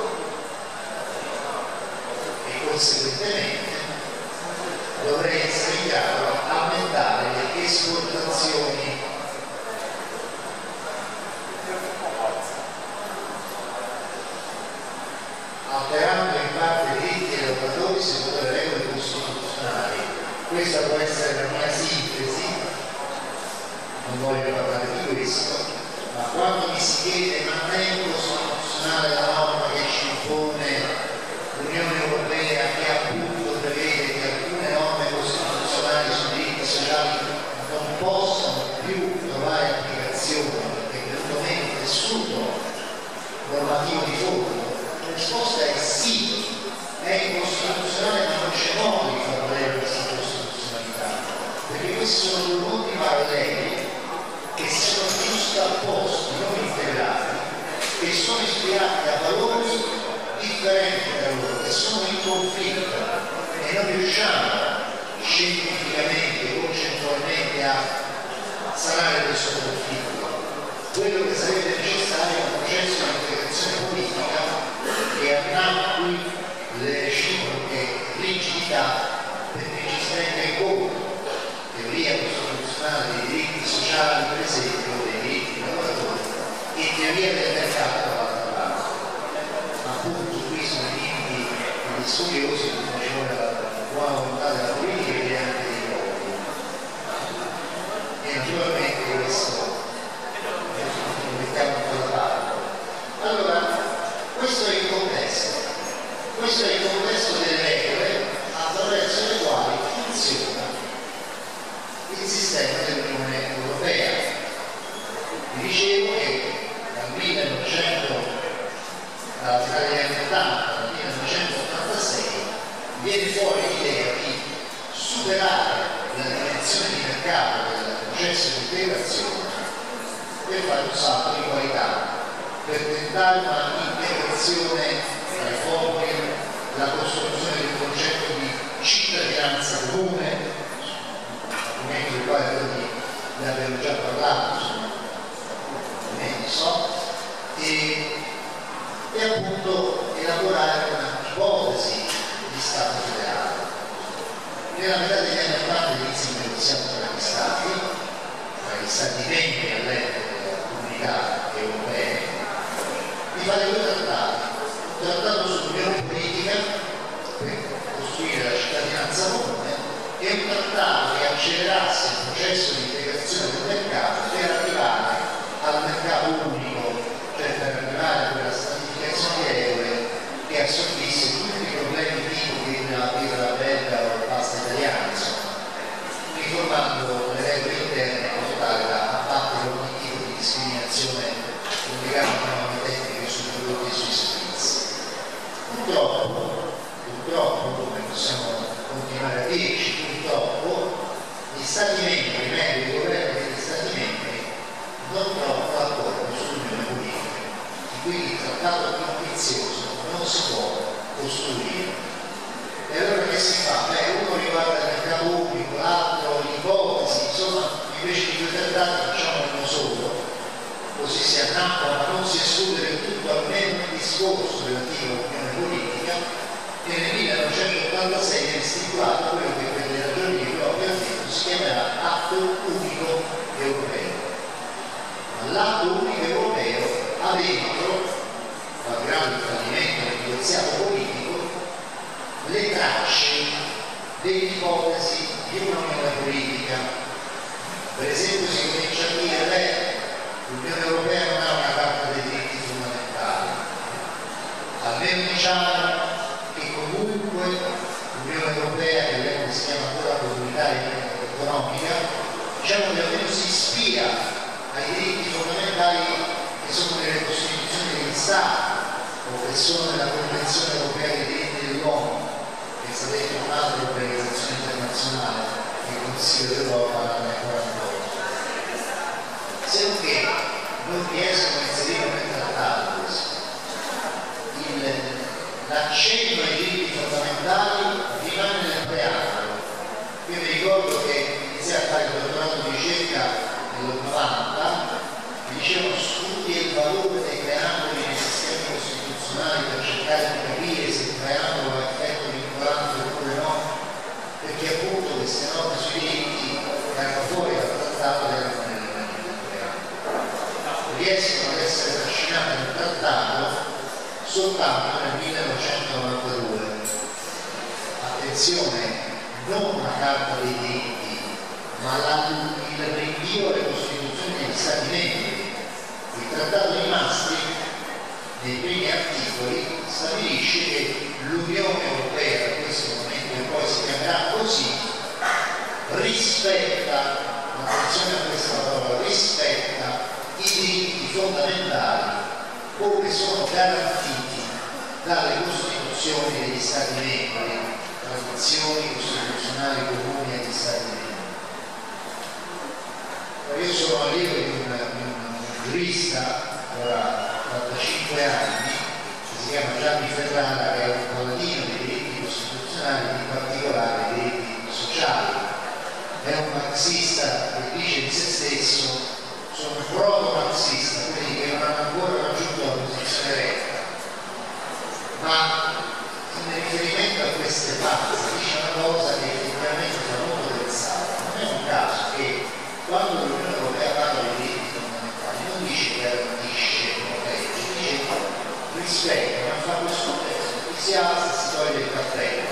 conseguentemente dovrei essere in grado di aumentare le esportazioni alterando in parte i diritti dei lavoratori secondo le regole costituzionali. Questa può essere la mia sintesi, non voglio parlare di questo, ma quando mi si chiede ma non è costituzionale la norma che ci impone l'Unione Europea, che appunto prevede che alcune norme costituzionali sui diritti sociali non possano più trovare applicazione perché è venuto meno il tessuto normativo di fondo, la risposta è sì, è incostituzionale, ma non c'è modo di far valere questa costituzionalità, perché questi sono due mondi paralleli che sono giustapposti, non integrati, che sono ispirati a valori differenti da loro, che sono in conflitto e non riusciamo scientificamente, concettualmente a sanare questo conflitto. Quello che sarebbe necessario è un processo di integrazione politica che annacqui le reciproche rigidità perché ci si rende conto, teoria costituzionale dei diritti sociali per esempio, dei diritti dei lavoratori e teoria del mercato dall'altra parte. Ma appunto qui sono i limiti degli studiosi che facevano la buona volontà della politica e anche dei popoli. E naturalmente questo lo mettiamo un po' da parte. Allora, questo è il contesto. Questo è il contesto delle regole attraverso le quali funziona il sistema dell'Unione Europea. Vi dicevo che dal millenovecento alla finale degli anni ottanta, dal millenovecentottantasei, viene fuori l'idea di superare la dimensione di mercato del processo di integrazione per fare un salto di qualità, per tentare una integrazione tra i popoli, la costruzione di un concetto di cittadinanza comune, argomento del quale noi ne abbiamo già parlato, insomma, non so, e, e appunto elaborare un'ipotesi di Stato federale. Nella metà degli anni ottanta inizia il negoziato tra gli Stati, tra gli Stati membri all'epoca della comunità europea, di fare due trattati, un trattato sull'unione politica per costruire la cittadinanza comune e un trattato che accelerasse il processo di integrazione del mercato per arrivare al mercato unico, cioè per arrivare a quella stratificazione di regole che assorbisse tutti i problemi tipici della birra belga o la pasta italiana, insomma, riformando le regole interne in modo tale da abbattere ogni tipo di discriminazione legata a norme tecniche sui prodotti e sui servizi. Purtroppo, purtroppo, come possiamo continuare a dirci, purtroppo, gli Stati membri, meglio i governi degli Stati membri, non trovano l'accordo sull'unione politica, e quindi il trattato più ambizioso non si può costruire. E allora che si fa? Beh, uno riguarda il mercato unico, l'altro l'ipotesi, insomma, invece di due trattati facciamo uno solo, così si annacqua, ma non si esclude del tutto almeno il discorso relativo all'unione politica, e nel millenovecentottantasei viene stipulato quello che per le ragioni che ho appena detto si chiamerà atto unico europeo. Ma l'atto unico europeo ha dentro, malgrado il fallimento del negoziato politico, le tracce dell'ipotesi di un'unione politica. Per esempio si comincia a dire beh, l'Unione Europea non ha una carta dei diritti fondamentali, almeno diciamo che comunque l'Unione Europea, che all'epoca si chiama ancora comunità economica, diciamo che almeno si ispira ai diritti fondamentali che sono nelle Costituzioni degli Stati o che sono nella Convenzione Europea dei diritti dell'uomo, che sapete è un'altra organizzazione internazionale che il Consiglio d'Europa non è quarantotto. Se non che non riescono a inserire nel trattato questo. L'accenno ai diritti fondamentali rimane nel preambolo. Io mi ricordo che iniziai a fare il dottorato di ricerca nel novanta, mi dicevano studia il valore dei preamboli nei sistemi costituzionali per cercare di capire se il preambolo ha effetto vincolante soltanto nel millenovecentonovantadue. Attenzione, non una carta dei diritti, ma la, il rinvio alle costituzioni degli Stati membri. Il Trattato di Maastricht, nei primi articoli, stabilisce che l'Unione Europea, da questo momento in poi si chiamerà così, rispetta, attenzione a questa parola, rispetta i diritti fondamentali come sono garantiti dalle Costituzioni degli Stati membri, tradizioni costituzionali comuni agli Stati membri. Io sono allievo di un, di un giurista, ora quarantacinque anni, che si chiama Gianni Ferrara, che è un paladino dei diritti costituzionali, in particolare dei diritti sociali. È un marxista che dice di se stesso: sono un proto-marxista, quelli che non hanno ancora raggiunto la posizione retta. Ma in riferimento a queste fasi dice una cosa che effettivamente fa molto pensare. Non è un caso che quando l'Unione Europea parla di diritti fondamentali non dice garantisce, protegge, dice rispetta, non fa questo testo, chi si alza e si toglie il cappello.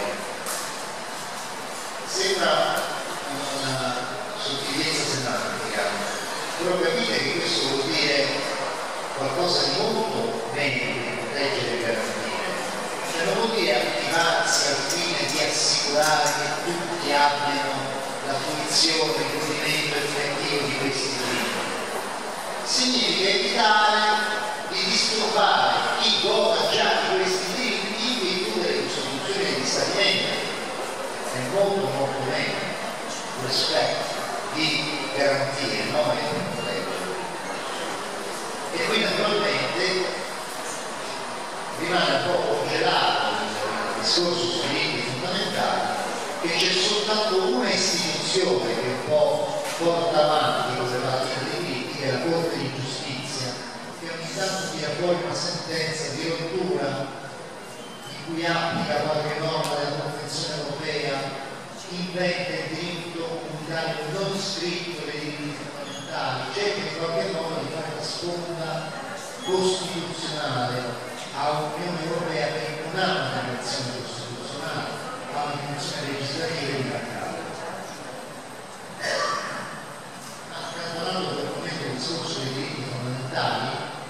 Sembra una sottigliezza semantica, però capite che questo vuol dire qualcosa di molto meglio di proteggere e garantire. Cioè non vuol dire attivarsi al fine di assicurare che tutti abbiano la fruizione, il godimento effettivo di questi diritti. Significa evitare di disturbare chi goda già di questi diritti in virtù delle Costituzioni degli Stati membri. È molto molto meglio rispetto di garantire, no? E di proteggere. E qui naturalmente rimane un po' congelato il discorso sui diritti fondamentali, che c'è soltanto una istituzione che un po' porta avanti con le pratique dei diritti, che è la Corte di Giustizia, che ogni tanto tira fuori una sentenza di rottura in cui applica qualche norma della Convenzione Europea, inventa il diritto comunitario non scritto dei diritti fondamentali, cerca in qualche modo di fare la sponda costituzionale a un'Unione Europea che non ha una dimensione costituzionale, ha una dimensione legislativa e di mercato. Ma stiamo parlando per il momento del discorso dei diritti fondamentali.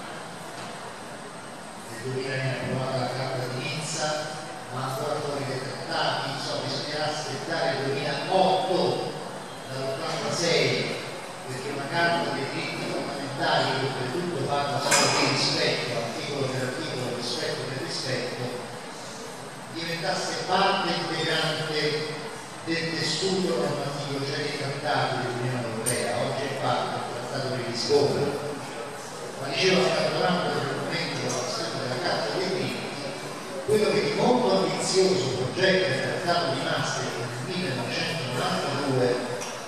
Nel duemila viene approvata la Carta di Nizza, ma ancora fuori dai trattati, insomma bisognerà aspettare il duemilaotto dall'ottantasei, perché una carta dei diritti fondamentali che oltretutto parla solo di rispetto, articolo per articolo, rispetto per rispetto, diventasse parte integrante del tessuto normativo, cioè dei trattati dell'Unione Europea. Oggi è parte del Trattato di Lisbona. Ma dicevo, stiamo parlando del momento della questione della Carta dei diritti, quello che di molto ambizioso progetta il Trattato di Maastricht nel millenovecentonovantadue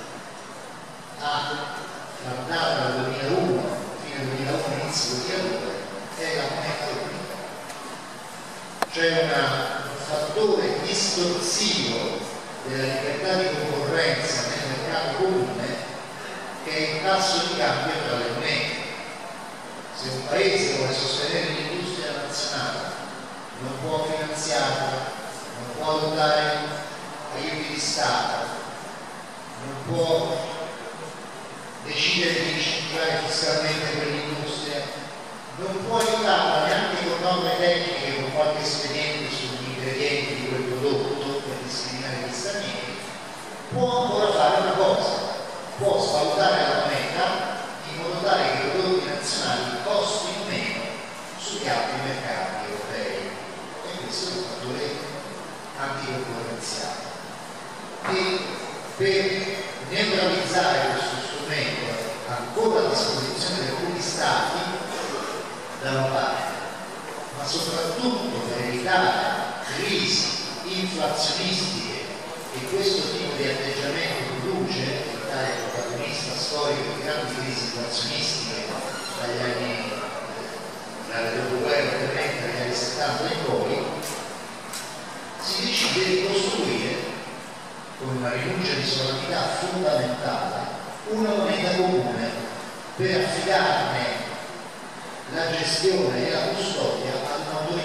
a la data del duemilauno, fine duemilauno, inizio duemiladue, è la moneta unica. C'è un fattore distorsivo della libertà di concorrenza nel mercato comune che è il tasso di cambio tra le monete. Se un paese vuole sostenere l'industria nazionale, non può finanziarla, non può adottare aiuti di Stato, non può decidere di incentivare fiscalmente quell'industria, non può aiutarla neanche con norme tecniche, con qualche espediente sugli ingredienti di quel prodotto per discriminare gli stranieri, può ancora fare una cosa: può svalutare la moneta in modo tale che i prodotti nazionali costino meno sugli altri mercati europei. E questo è un fattore anticoncorrenziale. E per neutralizzare questo strumento ancora a disposizione di alcuni Stati da una parte, ma soprattutto per evitare crisi inflazionistiche che questo tipo di atteggiamento produce, l'Italia è protagonista storico di grandi crisi inflazionistiche dagli anni dalle dopoguerra ovviamente dagli anni settanta in poi, si decide di costruire con una rinuncia di sovranità fondamentale una moneta comune per affidarne la gestione e la custodia ad un'autorità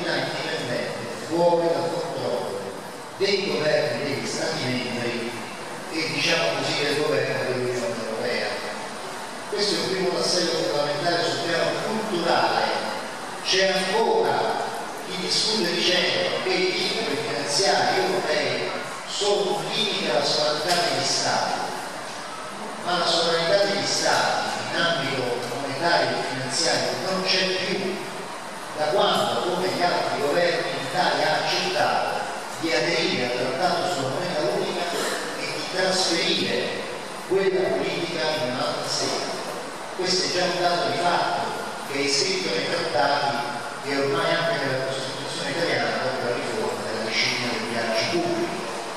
un'autorità indipendente fuori dal controllo dei governi degli Stati membri e, diciamo così, del governo dell'Unione Europea. Questo è un primo tassello fondamentale sul piano culturale. C'è ancora chi discute dicendo che i vincoli finanziari europei sono un limite alla sovranità degli Stati, ma la sovranità degli Stati in ambito monetario e finanziario non c'è più da quando, come gli altri governi, l'Italia ha accettato di aderire al trattato sulla moneta unica e di trasferire quella politica in un'altra sede. Questo è già un dato di fatto che è scritto nei trattati e ormai anche nella Costituzione italiana dopo la riforma della disciplina dei bilanci pubblici.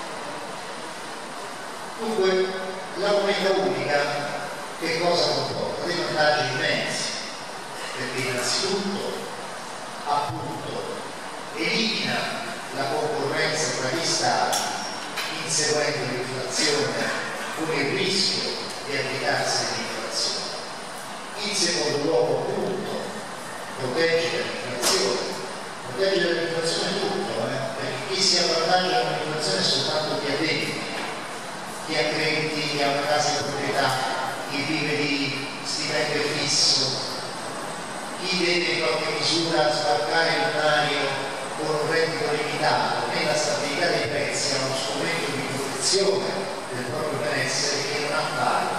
Dunque, la moneta unica che cosa comporta? Dei vantaggi immensi, perché innanzitutto appunto elimina la concorrenza tra gli Stati inseguendo l'inflazione con il rischio di applicarsi all'inflazione. In secondo luogo appunto protegge dall'inflazione, protegge dall'inflazione tutto, eh? Perché chi si avvantaggia dall'inflazione è soltanto chi ha debiti, chi ha crediti, chi ha una casa di proprietà, chi vive di stipendio fisso, chi deve in qualche misura sbarcare il lunario con un reddito limitato, e la stabilità dei prezzi è uno strumento di protezione del proprio benessere che non ha pari.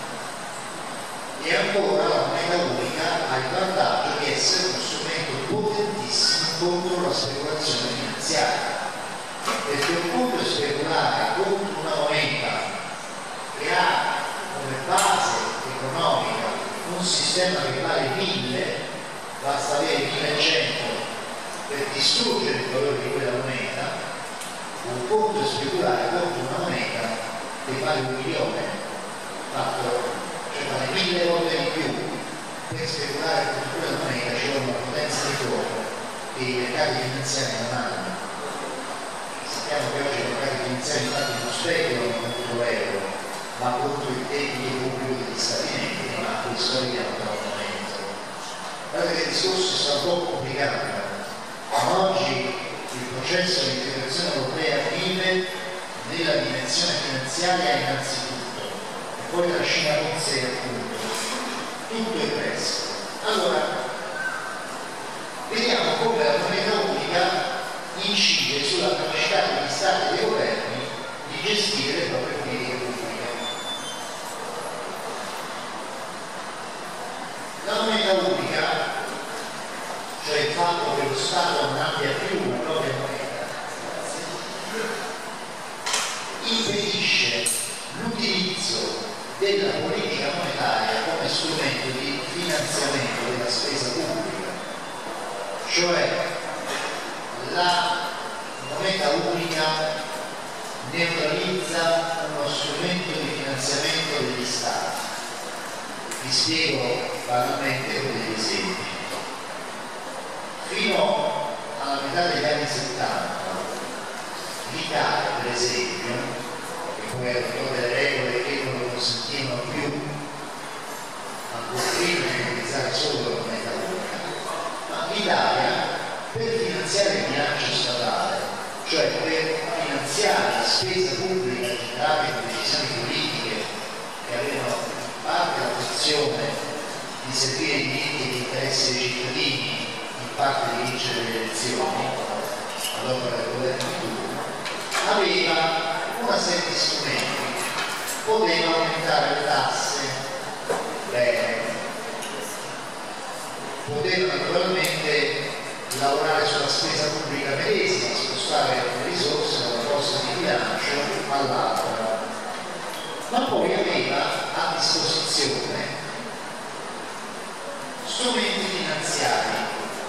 E ancora la moneta unica ha il vantaggio di essere uno strumento potentissimo contro la speculazione finanziaria, perché un conto è speculare contro una moneta che ha come base economica un sistema che vale mille, basta avere millecento per distruggere il valore di quella moneta. Un conto è speculare contro una moneta che vale un milione, fatto, cioè vale mille volte di più. Per speculare contro quella moneta ci vuole una potenza di fuoco che i mercati finanziari non hanno. Sappiamo che oggi i mercati finanziari infatti non speculano contro l'euro, ma contro il debito pubblico degli Stati membri, ma questo vediamo tra un momento. Guardate che il discorso sta un po' complicato, ma oggi il processo di integrazione europea vive nella dimensione finanziaria innanzitutto, e poi trascina con sé appunto tutto il resto. Allora, vediamo come la moneta unica incide sulla capacità degli Stati e dei governi di gestire le proprie politiche pubbliche. La moneta unica, cioè il fatto che lo Stato non abbia più una propria moneta, impedisce l'utilizzo della politica monetaria come strumento di finanziamento della spesa pubblica, cioè la moneta unica neutralizza uno strumento di finanziamento degli Stati. Vi spiego banalmente con degli esempi. Fino alla metà degli anni settanta l'Italia, per esempio, che poi erano delle regole che non lo consentivano più ancora prima di utilizzare solo la moneta unica, ma l'Italia per finanziare il bilancio statale, cioè per finanziare la spesa pubblica generata con decisioni politiche che avevano in parte la funzione di servire i diritti e gli interessi dei cittadini, in parte di vincere le elezioni all'opera del governo di turno, aveva una serie di strumenti. Poteva aumentare le tasse, bene, poteva naturalmente lavorare sulla spesa pubblica medesima, spostare le risorse da una posta di bilancio all'altra, ma poi aveva a disposizione strumenti finanziari.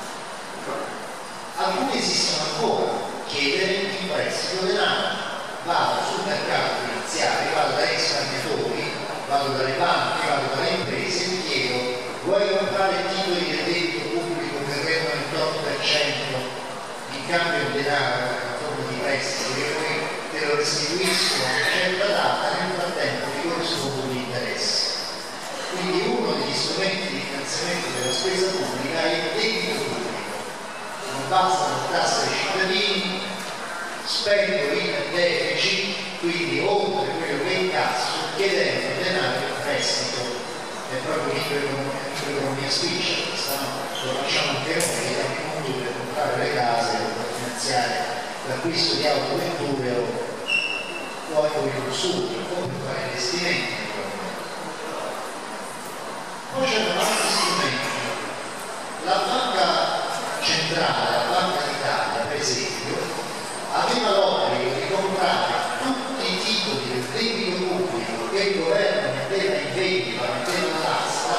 Alcuni esistono ancora: chiedere in prestito denaro. Vado sul mercato finanziario, vado dai risparmiatori, vado dalle banche, vado dalle imprese e mi chiedo: vuoi comprare titoli del debito pubblico che rendono il otto per cento in cambio di denaro in forma di prestito, che poi te lo restituisco a una certa data, nel frattempo ti corrispondono gli interessi. Quindi uno degli strumenti di finanziamento della spesa pubblica è il debito pubblico. Non abbassano le tasse ai cittadini, spendono il deficit, quindi oltre quello che incasso, chiedendo denaro in prestito. È proprio microeconomia spiccia, questa no, lo facciamo anche noi, è anche molto per comprare le case, per finanziare l'acquisto di autovetture o anche i consumi, o per fare investimenti. Poi c'erano altri strumenti. La banca centrale, la Banca d'Italia, per esempio, aveva l'obbligo di comprare tutti i titoli del debito pubblico che il governo metteva in vendita, metteva all'asta,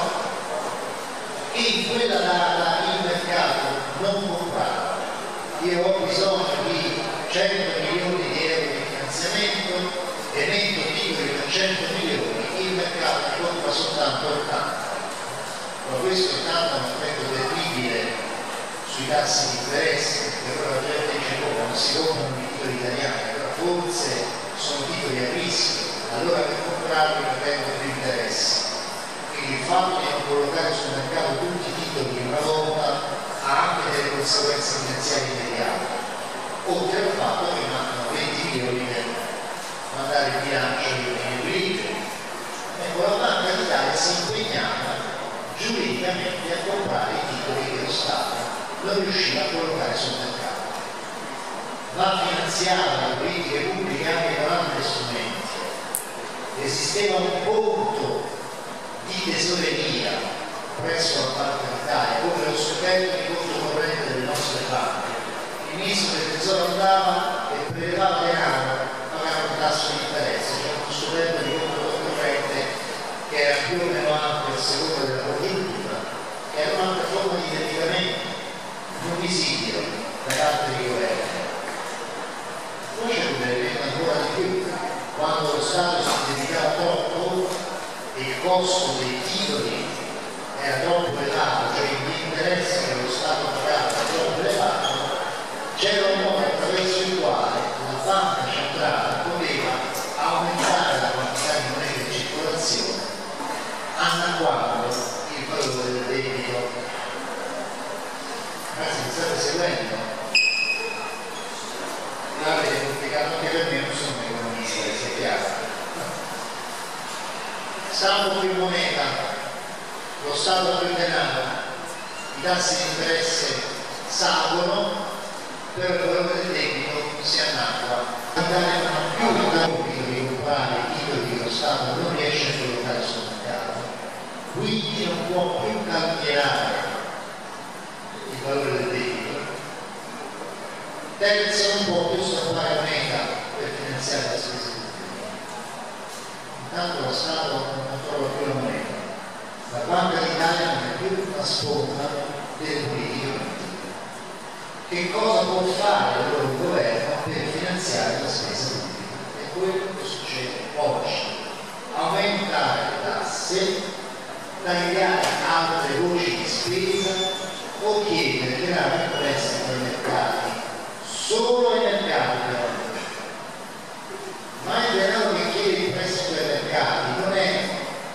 e in quella data il mercato non comprava. Io ho bisogno di cento milioni di euro di finanziamento, emetto titoli per cento milioni, il mercato compra soltanto ottanta. Ma questo è tanto un effetto terribile sui tassi di interesse, perché poi la gente dice oh, non si comprano i titoli italiani, però forse sono titoli a rischio, allora per comprarli prendo più interessi. Quindi il fatto di non collocare sul mercato tutti i titoli una volta ha anche delle conseguenze finanziarie immediate, oltre al fatto che mancano venti milioni per mandare il bilancio in equilibrio. Ecco, la Banca d'Italia si impegnava giuridicamente a comprare i titoli che lo Stato non riusciva a collocare sul mercato. Va finanziata le politiche pubbliche anche con altri strumenti. Esisteva un conto di tesoreria presso la Banca d'Italia, come lo strumento di conto corrente delle nostre banche. Il ministro del Tesoro andava e prelevava denaro, pagava un tasso di interesse, cioè uno strumento di conto corrente che era più o meno ampio a seconda della congiuntura, che era un'altra forma di indebitamento non visibile dagli altri governi. Poi c'è un elemento ancora di più, quando lo Stato si indebitava troppo e il costo dei titoli era troppo elevato, cioè l'interesse che lo Stato pagava era troppo elevato, c'era un modo attraverso il quale la banca centrale poteva aumentare la quantità di moneta in circolazione annacquando il valore del debito. Ragazzi, mi state seguendo? L'avete complicato anche per me, non sono un economista, sia chiaro. Stato più moneta, lo Stato più denaro, i tassi di interesse salgono, però il valore del debito si annacqua. L'Italia non ha più il compito di comprare i titoli che lo Stato non riesce a collocare sul mercato, quindi non può più calmierare il valore del debito. Terzo, non può più stampare moneta per finanziare le spese pubbliche. Intanto lo Stato non trova più la moneta. La Banca d'Italia non è più una sponda delle politiche pubbliche. Che cosa può fare allora il governo per finanziare la spesa pubblica? È quello che succede oggi. Aumentare le tasse, tagliare altre voci di spesa o chiedere denaro in prestito ai mercati, solo ai mercati però. Ma il denaro che chiede in prestito ai mercati non è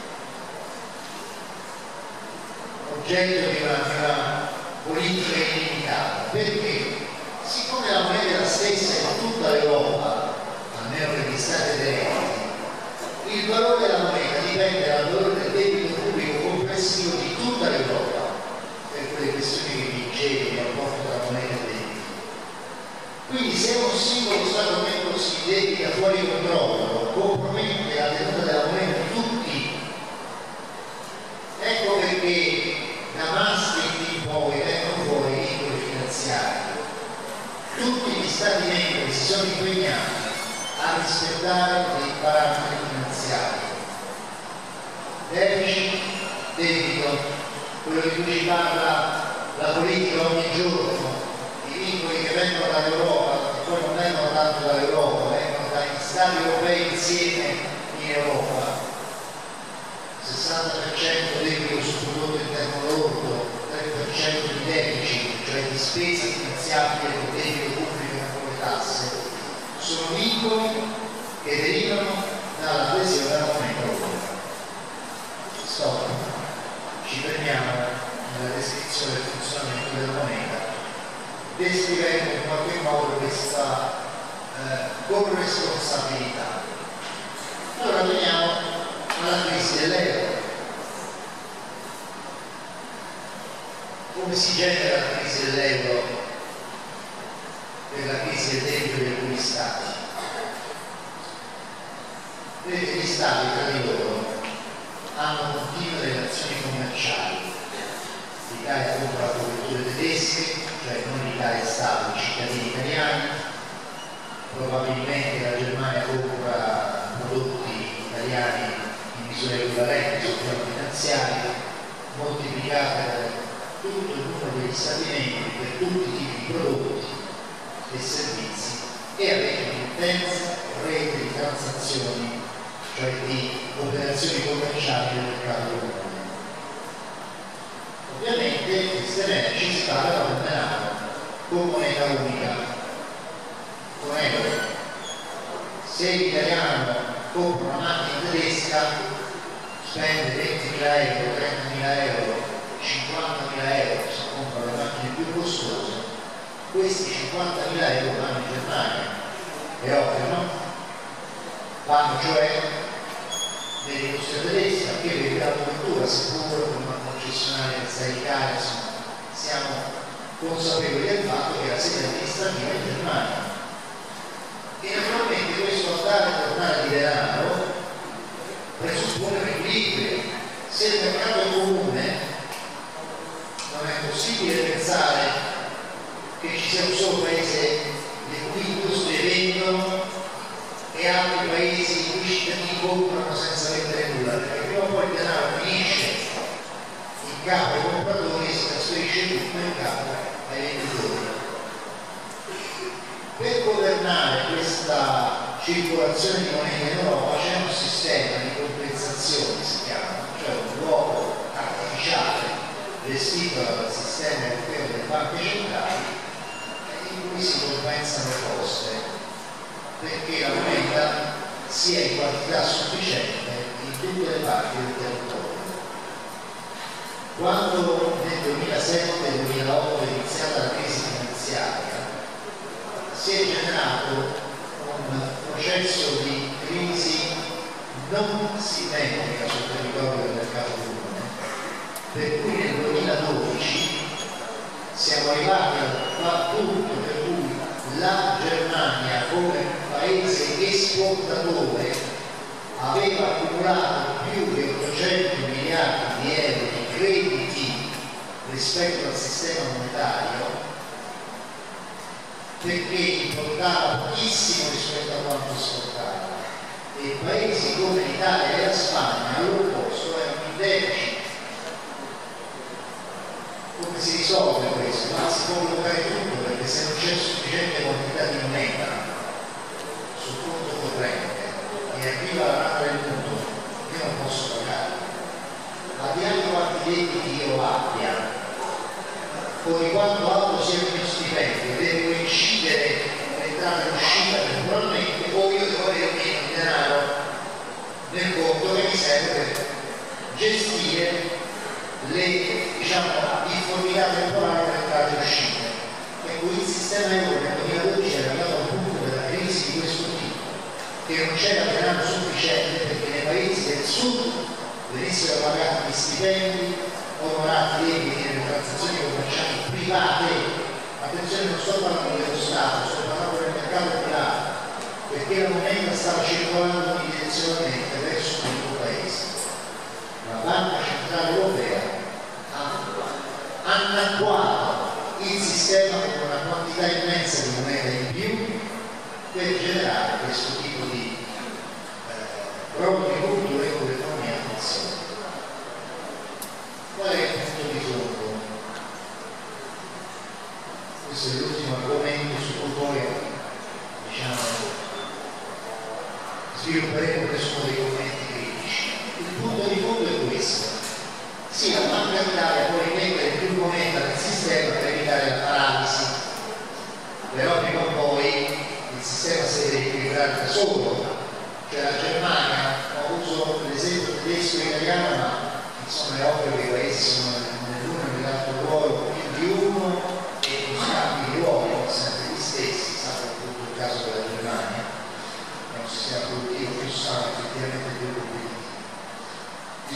oggetto di una, di una politica illimitata, perché siccome la moneta è la stessa in tutta l'Europa, almeno per gli Stati Uniti, il valore della moneta dipende dal valore del debito pubblico complessivo di tutta l'Europa, per quelle questioni che vigenti, il rapporto tra moneta e debito. Quindi se un singolo Stato membro si debita fuori controllo, compromette la tenuta della moneta di tutti. Ecco perché da Maastricht in poi vengono fuori i vincoli finanziari. Tutti gli Stati membri si sono impegnati a rispettare dei parametri finanziari. Deficit, debito, quello di cui ci parla la politica ogni giorno, i vincoli che vengono dall'Europa, che poi non vengono tanto dall'Europa, vengono dagli Stati europei insieme in Europa. sessanta per cento debito sul prodotto interno lordo, tre per cento di deficit, cioè di spesa finanziabile del debito pubblico con le tasse, sono vincoli che derivano dall'adesione della moneta unica. Stop. Ci fermiamo nella descrizione del funzionamento della moneta. descrivendo in qualche modo questa eh, corresponsabilità. Allora veniamo alla crisi dell'euro. Come si genera la crisi dell'euro per la crisi del debito di alcuni stati? Vedete, gli stati tra di loro hanno continue relazioni commerciali. L'Italia compra coperture tedesche, cioè non l'Italia è Stato, i cittadini italiani, probabilmente la Germania compra prodotti italiani in misura equivalente sul piano finanziario, moltiplicate per tutto il numero degli stati membri per tutti i tipi di prodotti e servizi, e avete un'intensa rete di transazioni, cioè di operazioni commerciali nel mercato comune. Ovviamente queste merci si pagano con denaro, con moneta unica, con euro. Se l'italiano compra una macchina tedesca, spende ventimila euro, trentamila euro, cinquantamila euro se compra le macchine più costose, questi cinquantamila euro vanno in Germania, è ovvio, no? Vanno cioè nell'industria tedesca che vede la copertura, seppur con una concessionaria che sta in Italia, siamo consapevoli del fatto che la sede amministrativa è in Germania. E naturalmente questo andare e tornare di denaro presuppone un equilibrio. Se il mercato è comune, non è possibile pensare che ci sia un solo paese le cui industrie vendono e altri paesi in cui i cittadini comprano senza vendere nulla, perché prima o poi il denaro finisce in capo ai compratori e si trasferisce tutto in capo ai venditori. Per governare questa circolazione di moneta in Europa c'è un sistema di compensazione, si chiama, cioè un luogo artificiale gestito dal sistema europeo delle banche centrali in cui si compensano le poste perché la moneta sia in quantità sufficiente in tutte le parti del territorio. Quando nel duemilasette duemilaotto è iniziata la crisi finanziaria, si è generato un processo di crisi non simmetrica sul territorio del mercato comune, per cui nel duemiladodici siamo arrivati al punto per cui la Germania come paese esportatore aveva accumulato più di ottocento miliardi di euro di crediti rispetto al sistema monetario, perché importava pochissimo rispetto a quanto esportava, e paesi come l'Italia e la Spagna all'opposto erano in deficit. Come si risolve questo? Ma si può bloccare tutto, perché se non c'è sufficiente quantità di moneta sul conto corrente e arriva la rata del mutuo, io non posso pagare. Al di là di quanti debiti io abbia, o di quanto alto sia il mio stipendio, devo incidere l'entrata e l'uscita temporalmente, o io devo avere meno di denaro nel conto che mi serve per gestire le, diciamo, difformità temporali tra entrate e uscite. Ecco, il sistema euro nel duemiladodici era arrivato al punto della crisi di questo tipo, che non c'era denaro sufficiente perché nei paesi del sud venissero pagati gli stipendi, onorati debiti nelle transazioni commerciali private. Attenzione, non sto parlando dello Stato, sto parlando del mercato privato, perché la moneta stava circolando unidirezionalmente verso tutto il paese. La Banca Centrale Europea ha annacquato il sistema con una quantità immensa di moneta in più per generare questo tipo di eh, proprio di cultura e come economia funziona. Qual è il punto di fondo? Questo è l'ultimo argomento su cui poi, diciamo, svilupperemo presso dei commenti critici. Il punto di fondo è questo: sì, la Banca d'Italia può rimettere più moneta nel sistema per evitare la paralisi, però prima o poi il sistema si deve equilibrare da solo. Cioè la Germania, ho uso l'esempio tedesco e italiano, ma insomma è ovvio che i paesi sono nell'uno e nell'altro ruolo più di uno e in scambi di ruolo.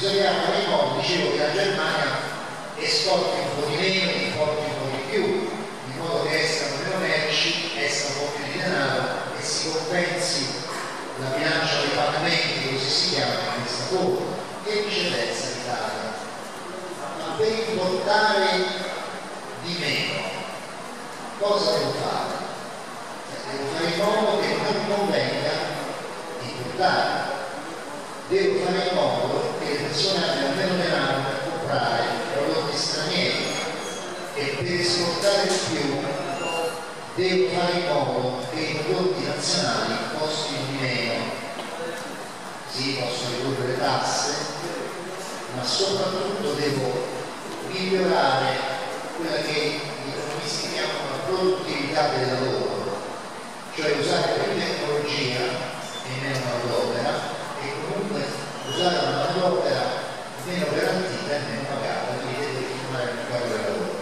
Bisogna fare in modo, dicevo, che la Germania esporti un po' di meno, importi un po' di più, in modo che escano meno merci, esca un po' più di denaro e si compensi la bilancia dei pagamenti, così si chiama in questa forma, e viceversa l'Italia. Ma per importare di meno, cosa devo fare? Devo fare in modo che non convenga importare. Devo fare in modo che le persone abbiano meno denaro per comprare prodotti stranieri e per esportare di più devo fare in modo che i prodotti nazionali costino di meno. Sì, posso ridurre le tasse, ma soprattutto devo migliorare quella che gli economisti chiamano la produttività del lavoro, cioè usare più tecnologia e meno manodopera, e comunque usare una manodopera meno garantita e meno pagata, quindi deve firmare il mercato del lavoro.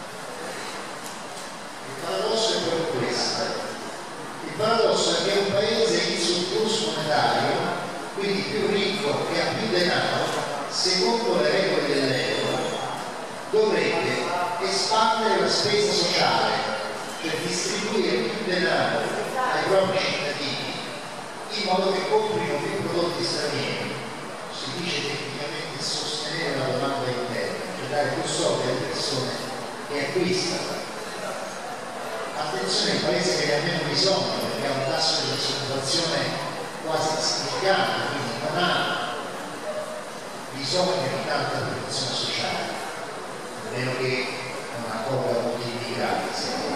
Il paradosso è proprio questo. Il paradosso è che un paese in surplus monetario, quindi più ricco, che ha più denaro, secondo le regole dell'euro, dovrebbe espandere la spesa sociale, cioè distribuire più denaro ai propri cittadini in modo che comprino più prodotti stranieri. Si dice tecnicamente sostenere la domanda interna, cioè dare più soldi alle persone che acquistano. Attenzione, è il paese che ne ha meno bisogno, perché ha un tasso di disoccupazione quasi insignificante, quindi non ha bisogno di tanta protezione sociale, a meno che non accolga molti immigrati.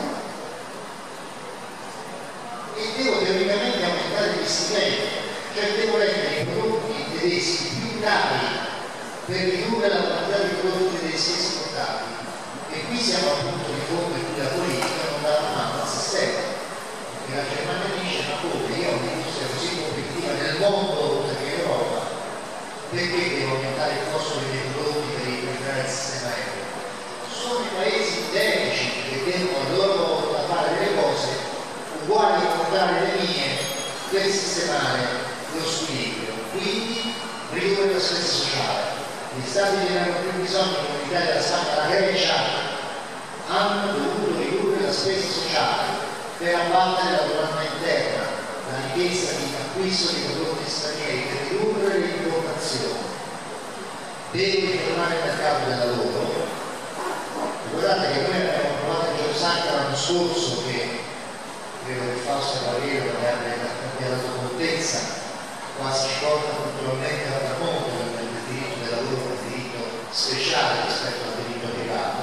E devo teoricamente aumentare gli stipendi, cioè devo rendere i prodotti tedeschi più cari per ridurre la quantità di prodotti tedeschi esportati. E qui siamo al punto di fondo in cui la politica non dà una mano al sistema, perché la Germania dice: ma come, io ho un'industria così competitiva nel mondo oltre che in Europa, perché devo aumentare il costo dei miei prodotti per integrare il sistema euro? Sono i paesi in deficit che devono a loro volta fare delle cose uguali a comprare le mie per sistemare lo squilibrio, quindi ridurre la spesa sociale. Gli stati che ne hanno più bisogno, come l'Italia, la Spagna, la Grecia, hanno dovuto ridurre la spesa sociale per abbattere la domanda interna, la richiesta di acquisto di prodotti stranieri, per ridurre le importazioni. Deve ritornare il mercato del lavoro. Guardate che noi abbiamo provato in Giorsanca l'anno scorso, che credo che Fausto Cavaliero ne abbia dato contezza, quasi ci porta culturalmente da tramonto nel diritto del lavoro, un diritto speciale rispetto al diritto privato.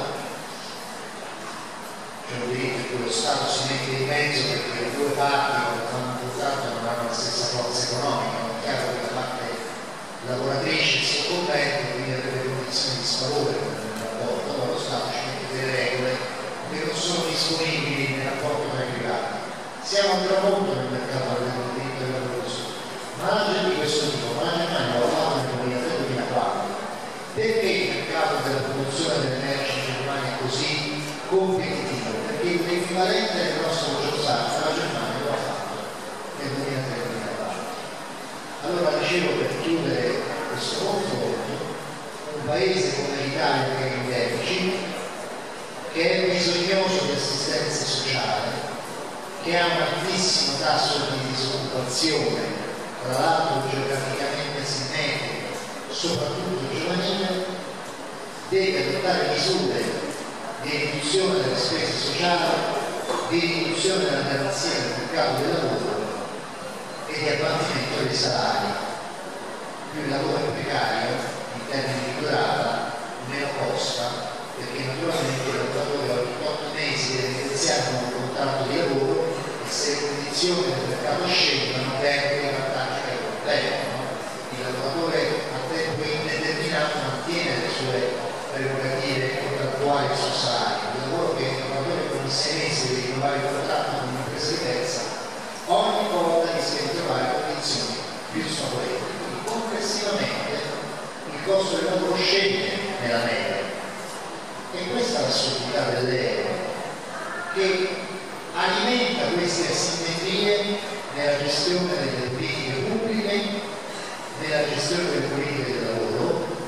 C'è un diritto in cui lo Stato si mette in mezzo perché le due parti, quando fanno un contratto, non hanno la stessa forza economica. È chiaro che la parte lavoratrice il suo commercio, quindi avrebbe condizioni di sfavore nel rapporto, allora lo Stato ci mette delle regole che non sono disponibili nel rapporto con i privati. Siamo al tramonto nel mercato del diritto del lavoro. Manager di questo tipo, ma la Germania lo ha fatto nel duemilatré duemilaquattro. Perché il mercato della produzione delle merci in Germania è così competitivo? Perché l'equivalente del nostro Giorsanca, la Germania lo ha fatto nel duemilatré duemilaquattro. Allora dicevo, per chiudere questo confronto, un paese come l'Italia che è in deficit, che è bisognoso di assistenza sociale, che ha un altissimo tasso di disoccupazione, tra l'altro geograficamente asimmetrico, soprattutto giovanile, deve adottare misure di riduzione delle spese sociali, di riduzione della garanzia del mercato del lavoro e di abbattimento dei salari. Più il lavoro è precario, in termini di durata, meno costa, perché naturalmente il lavoratore ogni otto mesi deve iniziare un contratto di lavoro e se le condizioni del mercato scendono perde i vantaggi che ottengono. Il lavoratore a tempo indeterminato mantiene le sue prerogative contrattuali sul salario. Il lavoro che il lavoratore con i sei mesi deve rinnovare il contratto con un'impresa diversa, ogni volta rischia di trovare condizioni più sfavorevoli. Quindi complessivamente il costo del lavoro scende nella media. E questa è l'assurdità dell'euro, che alimenta queste asimmetrie nella gestione delle politiche pubbliche, nella gestione delle politiche del lavoro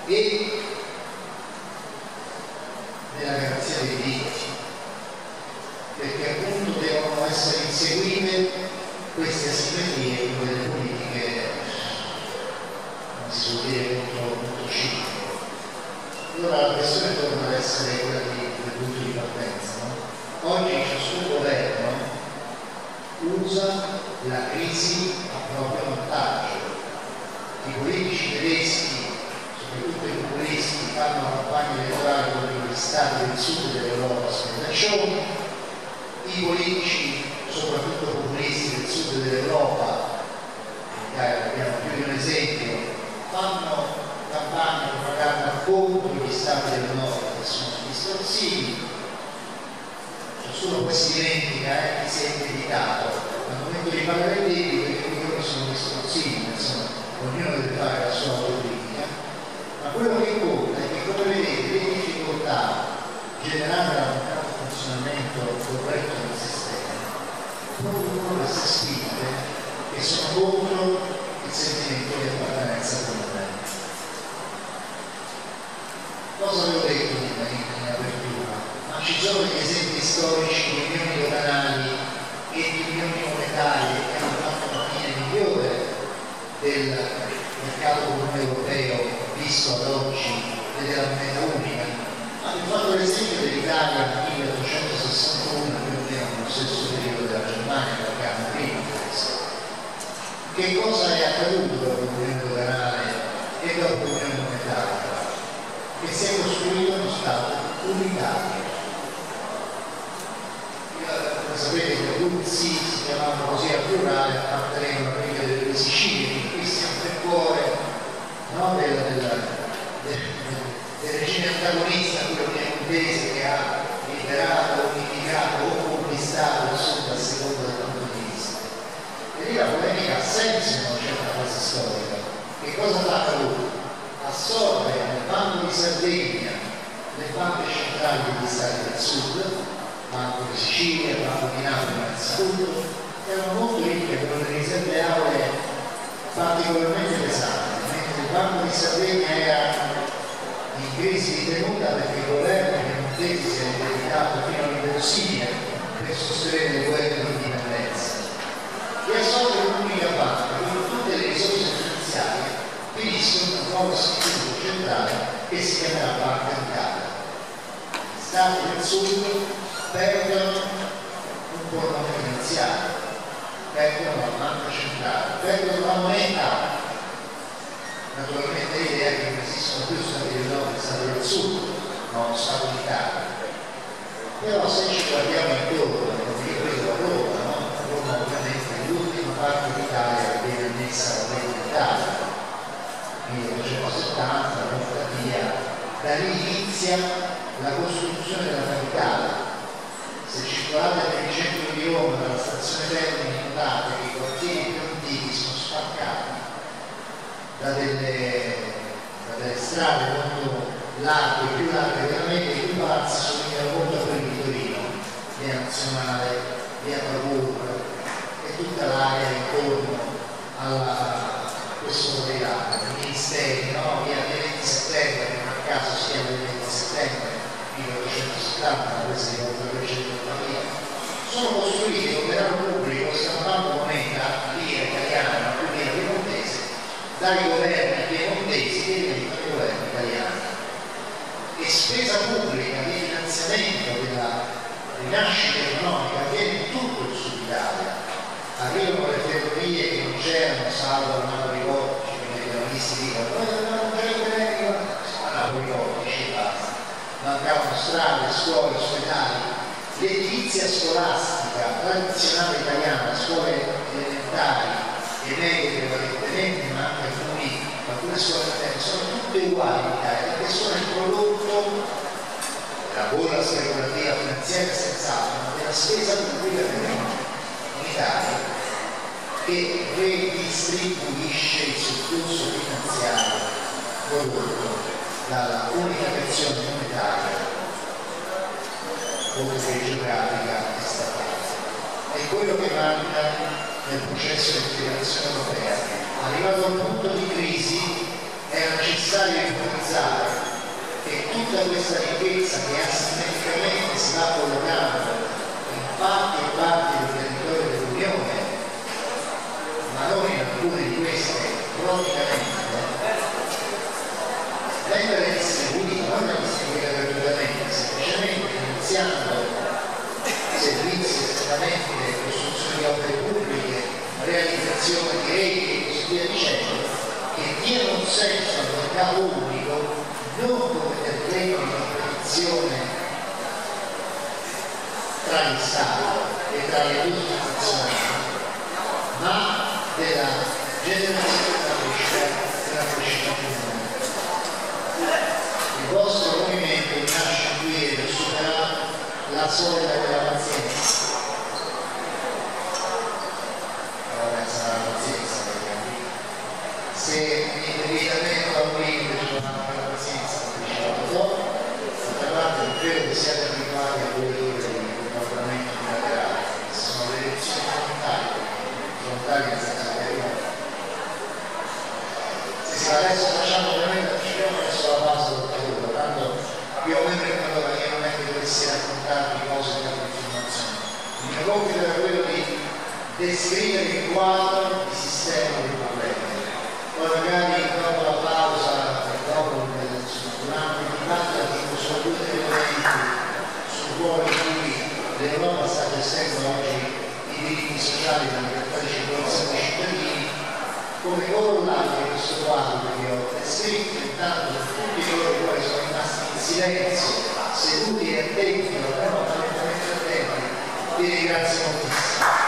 e nella garanzia dei diritti, perché appunto devono essere inseguite queste asimmetrie con delle politiche, come si suol dire, molto, molto ciniche. Allora la questione torna ad essere quella di, del punto di partenza, no? Oggi ciascun governo usa la crisi a proprio vantaggio. I politici tedeschi, soprattutto i populisti, fanno campagne elettorali contro gli stati del sud dell'Europa spendaccioni, i politici, soprattutto populisti del sud dell'Europa, in Italia abbiamo più di un esempio, fanno campagna propaganda contro gli stati del nord che sono distorsivi. Ciascuno poi si dimentica eh, chi si è indebitato al momento di pagare il debito, perché loro sono distorsivi, insomma, ognuno deve fare la sua autocritica, ma quello che conta è che, come vedete, le difficoltà generate dal mancato funzionamento corretto del sistema producono queste spinte che sono contro il sentimento di appartenenza comunale. Cosa avevo detto in, in apertura? Ma ci sono degli esempi storici di unioni doganali e di unioni monetarie che hanno fatto una fine migliore del mercato comune europeo visto ad oggi e della moneta unica. Abbiamo fatto l'esempio dell'Italia nel milleottocentosessantuno, più o meno nello stesso periodo della Germania, perché hanno prima questo. Che cosa è accaduto dopo l'unione doganale e dopo l'unione monetaria? Che si è costruito uno Stato unitario. Come sapete che i Russi si chiamavano così al plurale, appartenevano a quelle delle due Sicilie, quindi qui siamo nel cuore, no, del, del, del, del regime antagonista, quello piemontese che ha liberato, unificato o conquistato il sud a seconda del punto di vista. E lì la polemica ha senso in una certa fase storica. Che cosa fa accaduto? Assorbe nel Banco di Sardegna le banche centrali degli stati del sud, Banco di Sicilia, Banco di Napoli, innanzitutto, erano molto ricche con le riserve auree particolarmente pesanti, mentre il Banco di Sardegna era in crisi di tenuta perché il governo piemontese si è indebitato fino all'impossibile per sostenere le guerre di indipendenza. E assorbe l'unica banca, con tutte le risorse finanziarie finiscono in un nuovo istituto centrale che si chiamerà Banca d'Italia. Gli stati del sud perdono un polmone finanziario, perdono la banca centrale, perdono la moneta. Naturalmente l'idea è che non esistono più stati del nord e stati del sud, ma uno Stato unitario. Però se ci guardiamo intorno, come io vedo a Roma, no? Roma ovviamente è l'ultima parte d'Italia che viene annessa alla Regno d'Italia. millenovecentosettanta, Lombardia, da lì inizia la costruzione della capitale. Se circolate per il centro di Roma, dalla stazione Termini, notate che i quartieri più antichi sono spaccati da delle, da delle strade molto larghe, più larghe veramente, i cui palazzi somigliano molto a quelli di Torino, via Nazionale, via Cavour e tutta l'area intorno alla questo modellato, i ministeri, no? Via venti settembre, che non a caso si chiama il venti settembre millenovecentosettanta, questi oltre trecentomila, sono costruiti con denaro pubblico, stampando moneta, lira italiana, più lira piemontese, dai governi piemontesi che diventano i governi italiani. E spesa pubblica di finanziamento della rinascita economica avviene in tutto il sud Italia. Arrivano le ferrovie che non c'erano, salvo a Napoli-Portici, come i giornalisti dicono, noi dobbiamo andare a Napoli-Portici e basta. Mancavano strade, scuole, ospedali, l'edilizia scolastica tradizionale italiana, scuole elementari e medie prevalentemente, ma anche alcuni, alcune scuole interne, sono tutte uguali in Italia, perché sono il prodotto della bolla speculativa finanziaria senz'altro, ma della spesa pubblica unitaria che redistribuisce il surplus finanziario prodotto dalla unificazione monetaria oltre che geografica e statale. È quello che manca nel processo di integrazione europea. Arrivato a un punto di crisi era necessario improvvisare questa ricchezza che asimmetricamente si va collocando in parti e parti del territorio dell'Unione, ma non in alcune di queste cronicamente, vengono distribuiti, non da distribuire gratuitamente, semplicemente finanziando servizi, estremamente di costruzione di opere pubbliche, realizzazione di reti e così via dicendo, che diano un senso al mercato unico non come decreto di competizione tra gli Stati e tra le due nazionali, ma della generazione della crescita della crescita comune. Il vostro movimento nasce qui e supera la soglia della pazienza. Ora sarà la pazienza, se immediatamente a un limite ci anche la pazienza, diciamo so, d'altra parte non credo che siate abituati a due ore di comportamento bilaterale, sono le elezioni frontali, frontali nel senso che sì, sì, adesso facciamo veramente facciamo adesso la base del lavoro, tanto io ho sempre allora che non è che dovessi raccontarvi cose di altre informazioni. Il mio compito era quello di descrivere il quadro di sistema dei problemi. Poi magari dopo la pausa, dopo durante il dibattito dico solo due elementi sul ruolo in cui l'Europa sta gestendo oggi i diritti sociali e la libertà di circolazione dei cittadini, come corollario di questo quadro che ho descritto, intanto per tutti coloro i quali sono rimasti in silenzio, seduti e attenti, però talmente attenti, vi ringrazio moltissimo.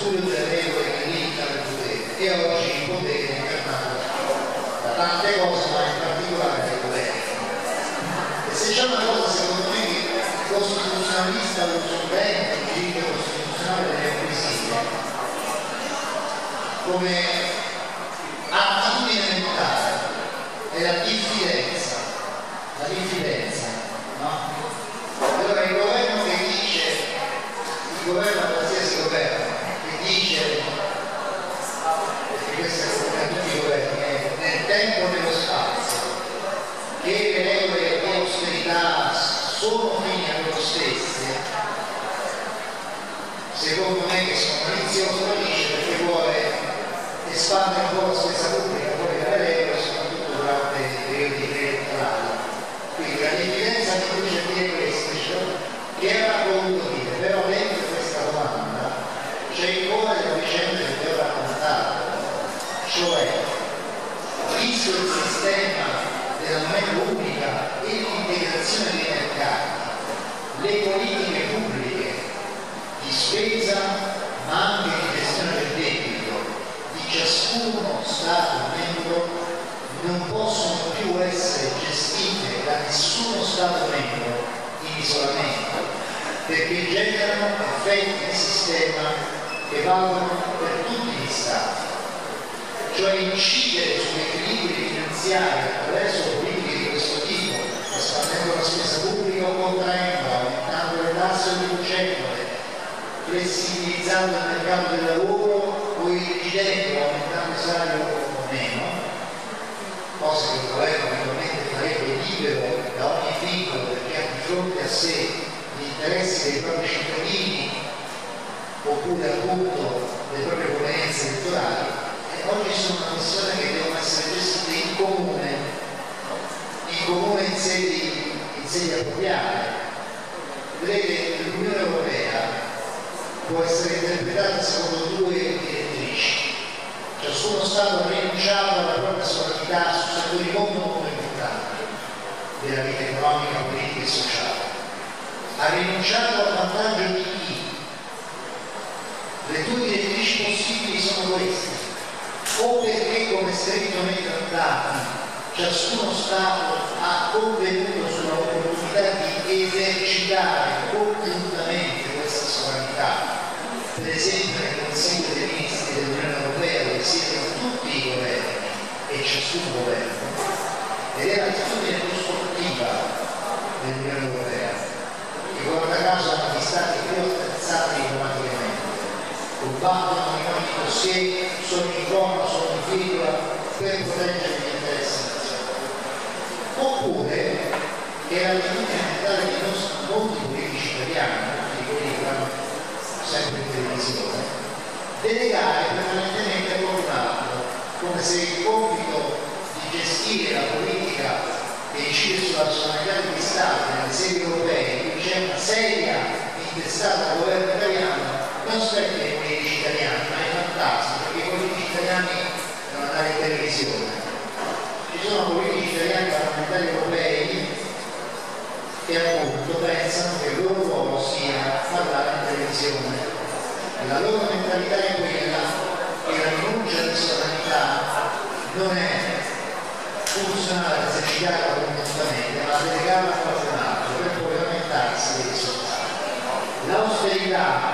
studio delle regole che limitano il potere, e oggi il potere è incarnato da tante cose, ma in particolare dai governi. E se c'è una cosa secondo me che il costituzionalista, lo studente, il diritto costituzionale deve acquisire come attitudine mentale è la diffidenza, la diffidenza, no? Allora il governo che dice, il governo, qualsiasi governo, che dice, perché questo è come tutti i governi, è nel tempo e nello spazio, che le regole di austerità sono fini a loro stesse, secondo me che sono malizioso, lo dice perché vuole espandere un po' la spesa pubblica, vuole creare regole, soprattutto durante i periodi elettorali. Quindi la diffidenza mi conduce a dire questo, cioè, che avrà voluto dire, però dentro questa domanda c'è il cuore della vicenda che vi ho raccontato, cioè visto il sistema della moneta unica e l'integrazione dei mercati, le politiche pubbliche di spesa ma anche di gestione del debito di ciascuno Stato membro non possono più essere gestite da nessuno Stato membro in isolamento, perché generano effetti di sistema che valgono per tutti gli Stati, cioè incidere sugli equilibri finanziari attraverso politiche di questo tipo, espandendo la spesa pubblica o contraendola, aumentando le tasse o riducendole, flessibilizzando il mercato del lavoro o irrigidendo, aumentando il salario o meno, cosa che il governo naturalmente farebbe libero da ogni vincolo perché ha di fronte a sé gli interessi dei propri cittadini oppure appunto le proprie convenienze elettorali. E oggi sono una questione che devono essere gestite in comune, in comune in sedi, in sedi appropriate. Vedete, l'Unione Europea può essere interpretata secondo due direttrici. Ciascuno Stato ha rinunciato alla propria sovranità su settori molto molto importanti della vita economica, politica e sociale. Ha rinunciato al vantaggio di chi? Le due direttrici possibili sono queste: o perché, come scritto nei trattati, ciascuno Stato ha convenuto sull'opportunità di esercitare congiuntamente questa sovranità, per esempio nel Consiglio dei Ministri dell'Unione Europea, dove siedono tutti i governi e ciascun governo, ed è l'attitudine costruttiva dell'Unione Europea, che guarda caso hanno gli Stati più attrezzati diplomaticamente, combattono in ogni dossier, sono in coma, sono in virgola per proteggere gli interessi nazionali. Oppure che è l'attitudine mentale di molti politici italiani, molti di quelli che vanno sempre in televisione, delegare permanentemente a qualcun altro, come se il compito di gestire la politica che incide sulla personalità degli Stati nelle sedi europee, in cui c'è una seria intestata al governo italiano, non spetti ai politici italiani, ma ai fantasmi, perché i politici italiani devono andare in televisione. Ci sono politici italiani parlamentari europei che appunto pensano che il loro ruolo sia parlare in televisione. E la loro mentalità è quella che la rinuncia di sovranità non è funzionale ad esercitarla congiuntamente, ma delegarla a qualcun altro per poi lamentarsi dei risultati. L'austerità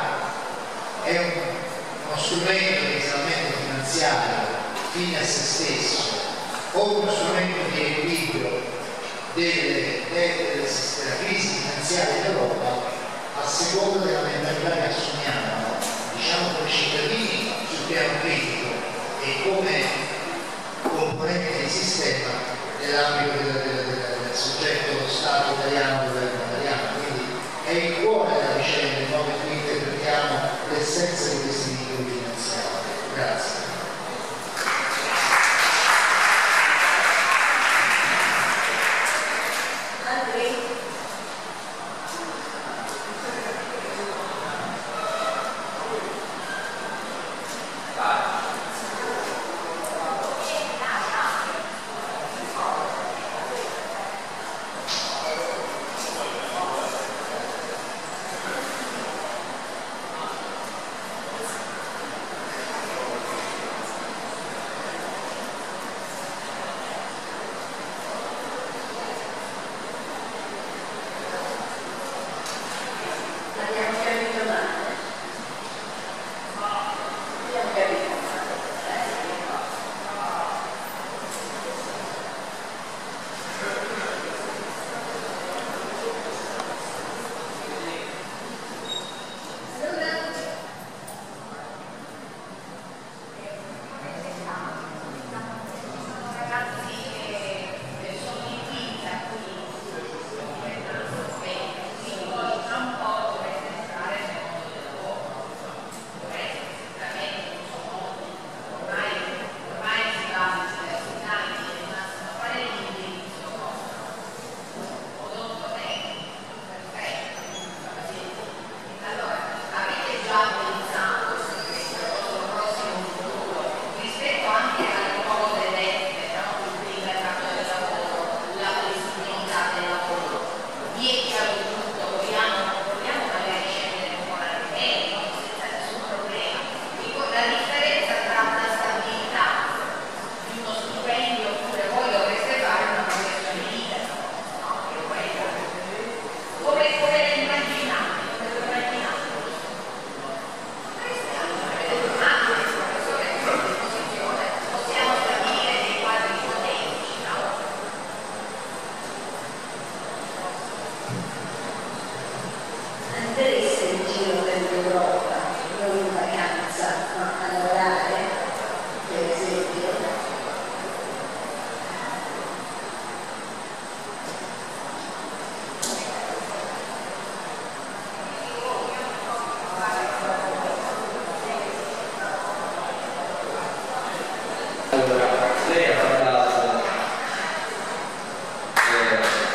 è un, uno strumento inizialmente finanziario fine a se stesso o uno strumento di equilibrio delle, delle, della crisi finanziaria in Europa a seconda della mentalità che assumiamo, diciamo, come cittadini sul piano critico e come componenti di sistema nell'ambito del, del, del, del soggetto Stato italiano, governo italiano. Quindi è il cuore della vicenda il modo in cui interpretiamo l'essenza di questi vincoli finanziari. Grazie.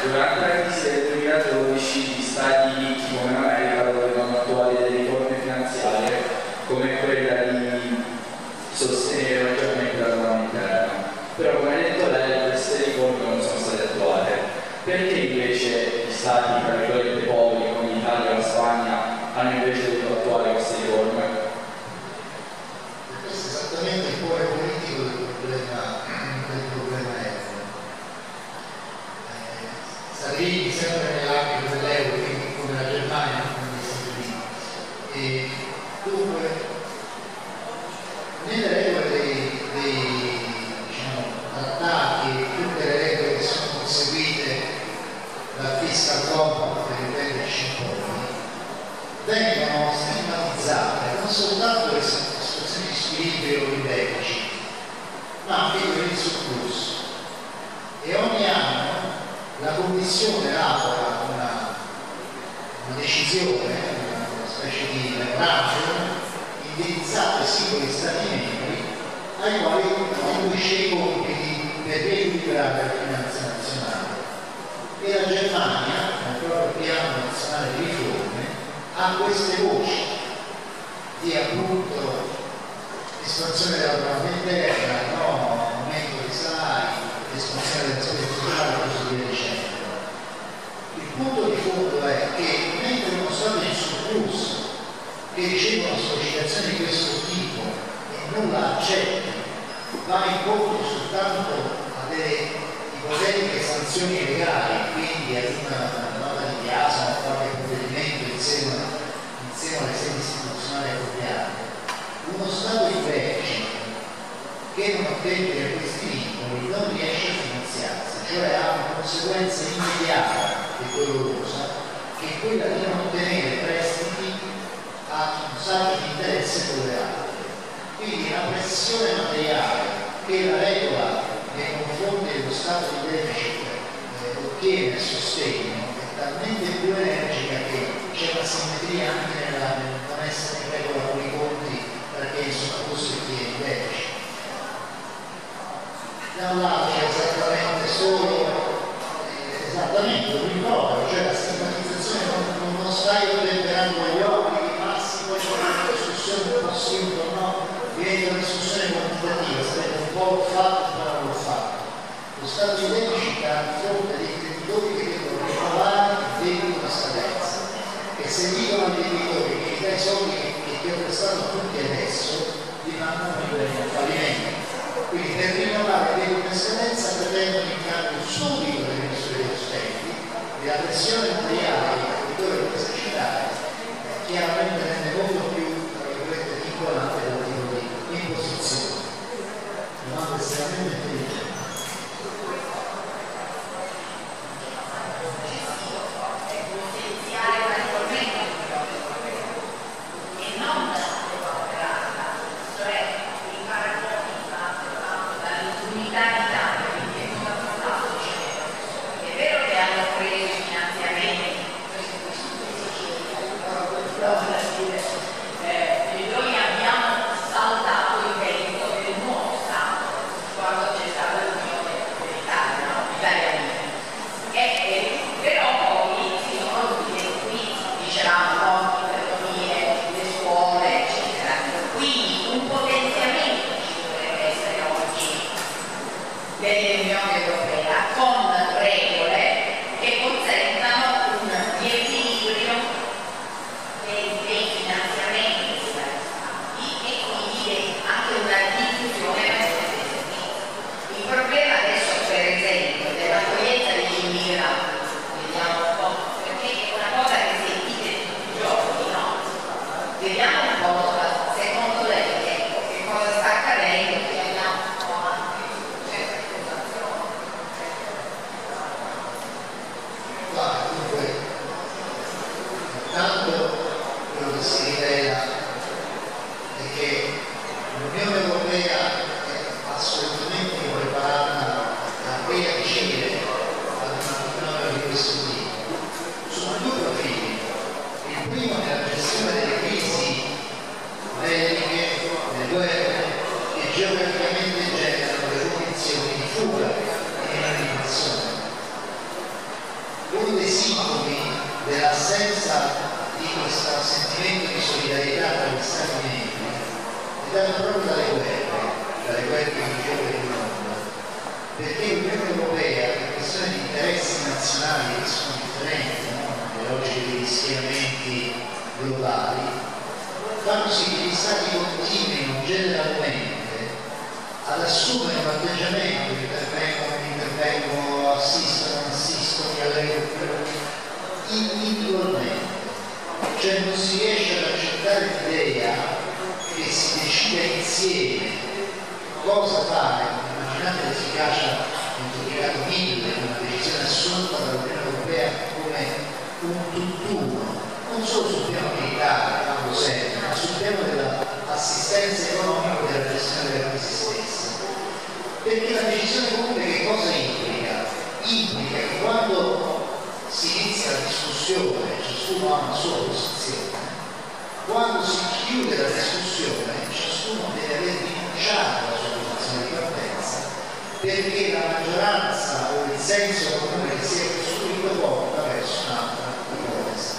durante la crisi del duemiladodici gli stati ricchi come l'America dovevano attuare delle riforme finanziarie come quella di sostenere maggiormente la domanda interna. Però come ha detto lei, queste riforme non sono state attuate. Perché invece gli stati, tra virgolette, poveri come l'Italia o la Spagna hanno invece dovuto attuare queste riforme? Questo è esattamente il cuore politico del problema, del problema euro. Eh, Salvini sempre nell'ambito dell'euro, quindi come la Germania, non come gli Stati Uniti. E dunque, nelle regole dei, dei diciamo, trattati e tutte le regole che sono conseguite dal fiscal compact per intenderci un po', vengono stigmatizzate non soltanto le situazioni di squilibrio o di deficit, ma anche quelle di surplus. E ogni anno la Commissione elabora una, una decisione, una specie di memorandum indirizzato ai singoli Stati membri ai quali attribuisce i compiti per riequilibrare la finanza nazionale. E la Germania, nel proprio piano nazionale di riforme, ha queste voci di appunto espansione della domanda interna, no, aumento dei salari, espansione del spese sociale e così via dicendo. Il punto di fondo è che mentre uno Stato in surplus che riceve una sollecitazione di questo tipo e non la accetta, va incontro soltanto a delle ipotetiche sanzioni legali, quindi ad una nota di piazza, a qualche provvedimento insieme, insieme alle sedi istituzionali appropriate. Uno Stato in deficit che non attende a questi vincoli non riesce a finanziarsi, cioè ha una conseguenza immediata e dolorosa che è quella di non ottenere prestiti a un saggio di interesse con le altre. Quindi la pressione materiale che la regola nei confronti dello stato di deficit eh, ottiene a sostegno è talmente più energica che c'è una simmetria anche nella, nel non essere in regola con i conti perché il sottoposto richiede il deficit. Da un lato c'è esattamente solo eh, esattamente un rimprovero, cioè la stigmatizzazione non, non stai ottemperando agli obblighi massimo, c'è una discussione un po' sì o no, diventa una discussione quantitativa, sarebbe un po' fatto ma non l'ho fatto. Lo Stato di deficit ha di fronte dei creditori che devono rinnovare il debito di scadenza e se dicono ai creditori che gli dai soldi che, che ti ho prestato tutti adesso ti mandano in fallimento. Quindi per rinnovare il debito di scadenza pretendono in cambio subito le misure di austerity e la pressione materiale che i creditori devono esercitare chiaramente rende molto più vincolante dal tipo di imposizione. Domanda estremamente intelligente. uno dei sintomi dell'assenza di questo sentimento di solidarietà tra gli Stati membri è dato proprio dalle guerre, dalle guerre religiose del mondo, perché l'Unione Europea, per questione di interessi nazionali che sono differenti, no? Le logiche degli schieramenti globali, fanno sì che gli Stati continuino generalmente ad assumere un atteggiamento che intervengono, intervengono, assistono, assistono, dialogano individualmente. Cioè non si riesce ad accettare l'idea che si decida insieme cosa fare. Immaginate l'efficacia in Tokyo mille, una decisione assunta dall'Unione Europea come un tutt'uno, non solo sul piano militare, quando serve, ma sul piano dell'assistenza economica e della gestione della crisi stessa. Perché la decisione comune che cosa implica? Implica che quando si inizia la discussione, ciascuno ha una sua posizione, quando si chiude la discussione, ciascuno deve aver rinunciato alla sua posizione di partenza, perché la maggioranza o il senso comune che si è costruito porta verso un'altra ipotesi.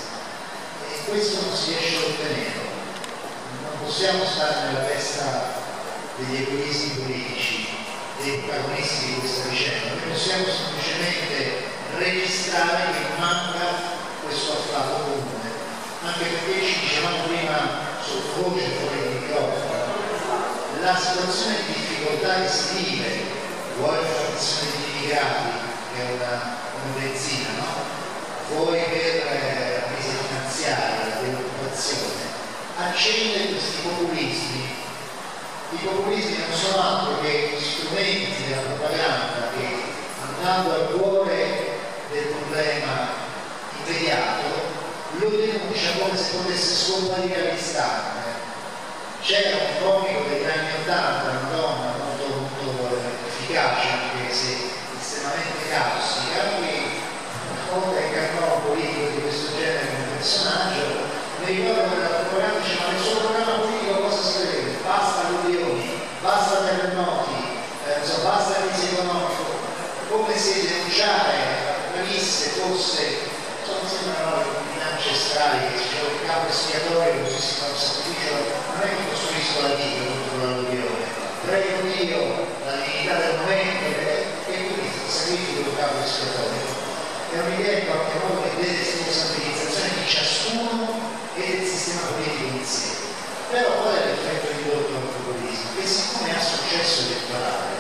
E questo non si riesce a ottenere. Non possiamo stare nella testa degli egoisti politici, dei protagonisti di questa vicenda, noi possiamo semplicemente registrare che manca questo afflato comune, anche perché ci dicevamo prima sottovoce fuori di microfono, la situazione di difficoltà che si vive, vuoi la condizione di immigrati, che è una, una benzina, no? Vuoi per eh, la crisi finanziaria, la preoccupazione, accende questi populismi. I populismi non sono altro che strumenti della propaganda che, andando al cuore del problema immediato, lo denuncia come se potesse scomparire all'istante. C'era un comico degli anni ottanta, una donna molto, molto efficace, anche se estremamente caustica, che una volta incarnò un politico di questo genere come personaggio. Mi ricordo che la propaganda diceva: ma nel suo programma politico cosa scrive? Basta alluvioni, basta terremoti, eh, so, basta crisi economica, come se denunciare venisse fosse, insomma, sembrano le minacce ancestrali che dicevano il capo espiatorio, così si fa un sacrificio, non è che costruisco la vita contro l'alluvione, prego Dio, la divinità del momento, e quindi il sacrificio del capo espiatorio. È un'idea in qualche modo che vede responsabilizzazione di ciascuno e del sistema politico insieme. Però qual è l'effetto indotto dal populismo? Che siccome ha successo elettorale,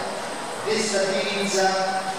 destabilizza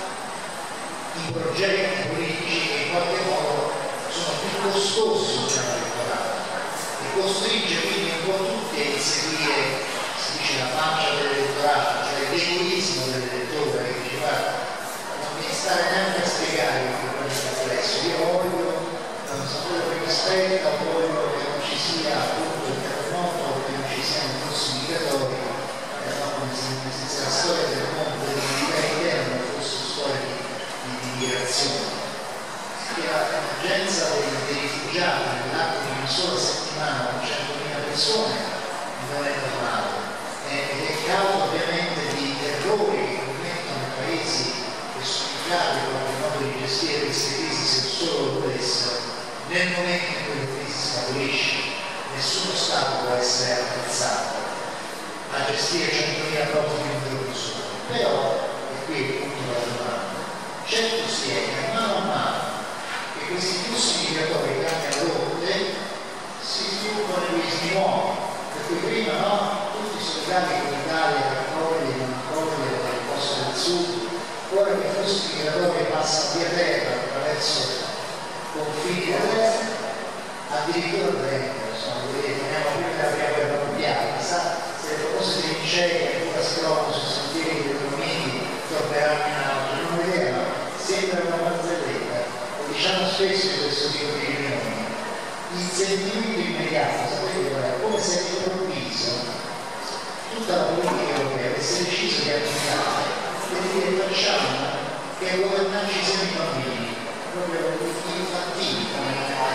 i progetti politici che in qualche modo sono più costosi sul piano elettorale e costringe quindi un po' tutti a inseguire, si dice, la pancia dell'elettorato, cioè l'egoismo dell'elettore che dice: guarda, non mi stare neanche a spiegare che quello è complesso, io voglio, non so quello che mi aspetta, voglio che non ci sia appunto il terremoto, che non ci siano i flussi migratori, eh, no, come se la storia del mondo dell'umanità interna fosse una storia di, di, di migrazione. Che l'emergenza dei, dei rifugiati nell'arco di una sola settimana con centomila persone non è normale, ed è causa ovviamente di errori che commettono i paesi che sono in grado in qualche modo di gestire queste crisi, se solo lo volessero. Nel momento in cui la crisi si stabilisce, nessuno Stato può essere attrezzato a gestire centomila profughi in un giorno solo. Però, e qui è il punto della domanda, certo si è che mano a mano che questi flussi migratori cambiano rotte, si sviluppano egoismi nuovi, per cui prima no, tutti i solidari con l'Italia raccoglie, non raccoglie dalle coste del sud, ora che i flussi migratori passano via terra attraverso confini dell'est, addirittura dentro, insomma, vediamo prima della prima guerra mondiale, sa, se le famose trincee che ancora si trovano sui sentieri dei Dolomiti torneranno in alto, non vedeva, sembra una barzelletta, lo diciamo spesso in questo tipo di riunioni. Il sentimento immediato, sapete qual è? Come se all'improvviso tutta la politica europea avesse deciso di applicare e di dire: facciamo che a governarci siano i bambini, proprio infantili, come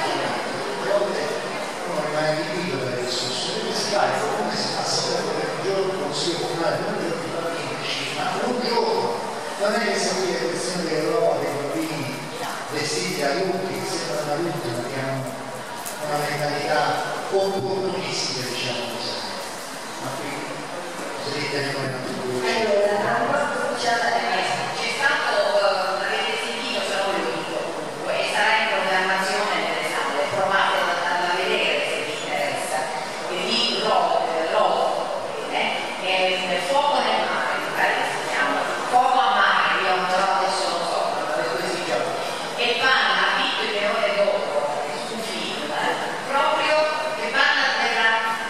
a volte uno rimane allibito per il discorso, dove si fa, come si fa sempre per un giorno il Consiglio Comunale, non un giorno di bambini, ma un giorno, non è che si vede la questione dell'Europa, dei bambini, del desidera adulti che sembrano adulti ma che hanno una mentalità opportunistica, diciamo così. Ma qui si ritengono in altro. Allora, la nostra cominciata C'è stato, l'avete sentito, se non lo dico comunque, e sarà in programmazione nelle sale, provate ad andarla a vedere se vi interessa. E di Lotto, è Fuoco nel mare, mi pare che si chiama, Fuoco a mare, io però adesso non so, dove due si gioca. E vanno a Vitto e Leone d'Oro, un film, proprio che vanno a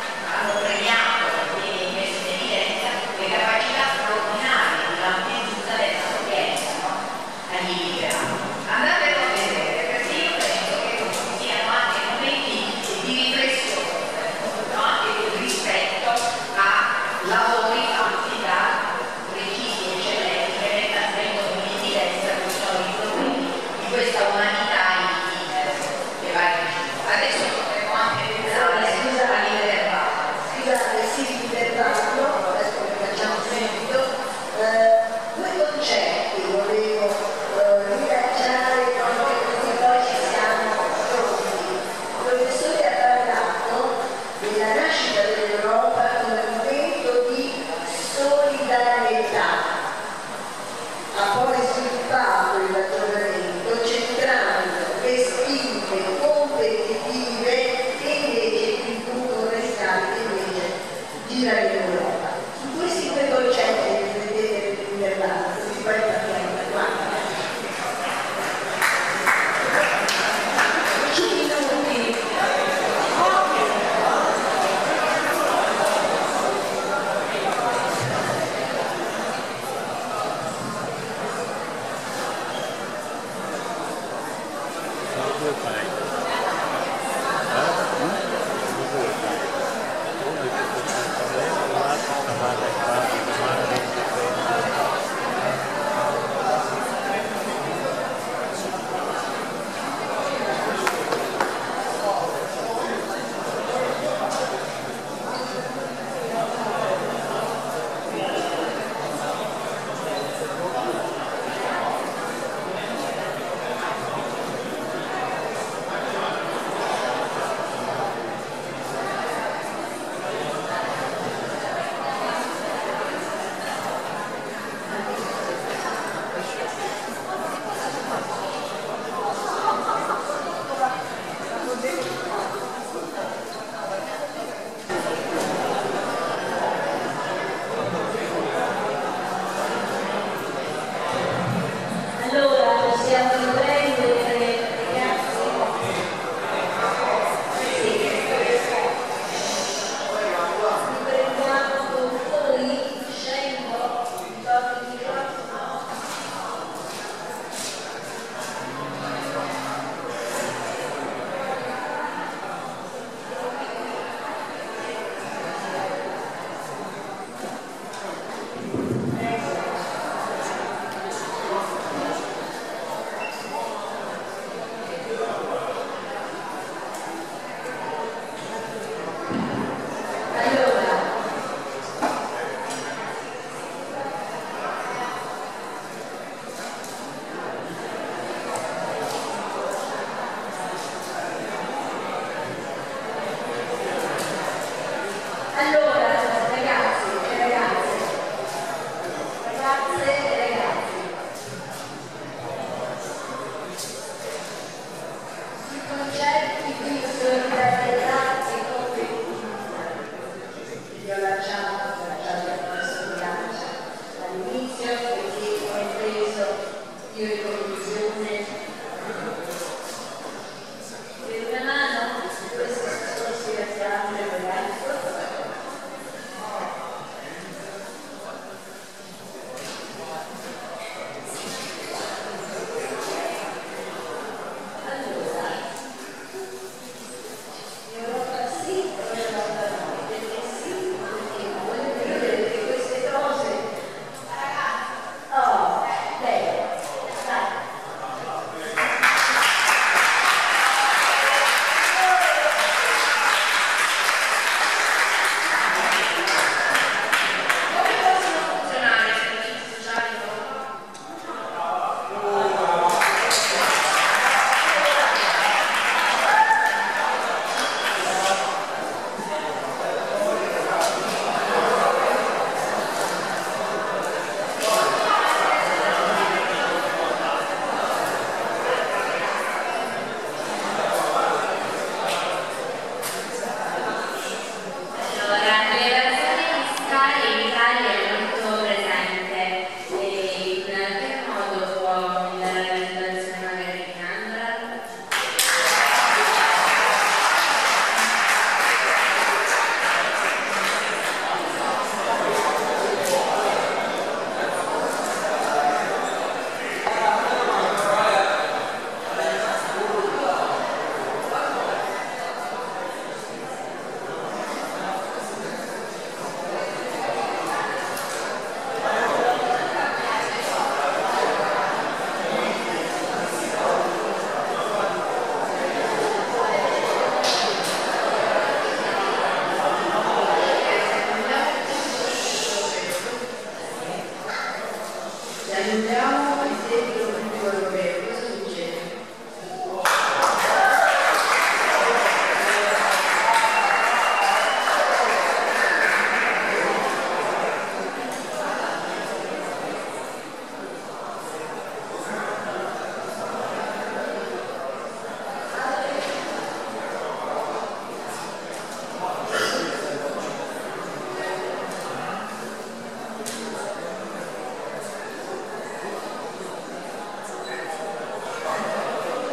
hanno premiato, quindi messo in evidenza le capacità straordinarie di lampedusa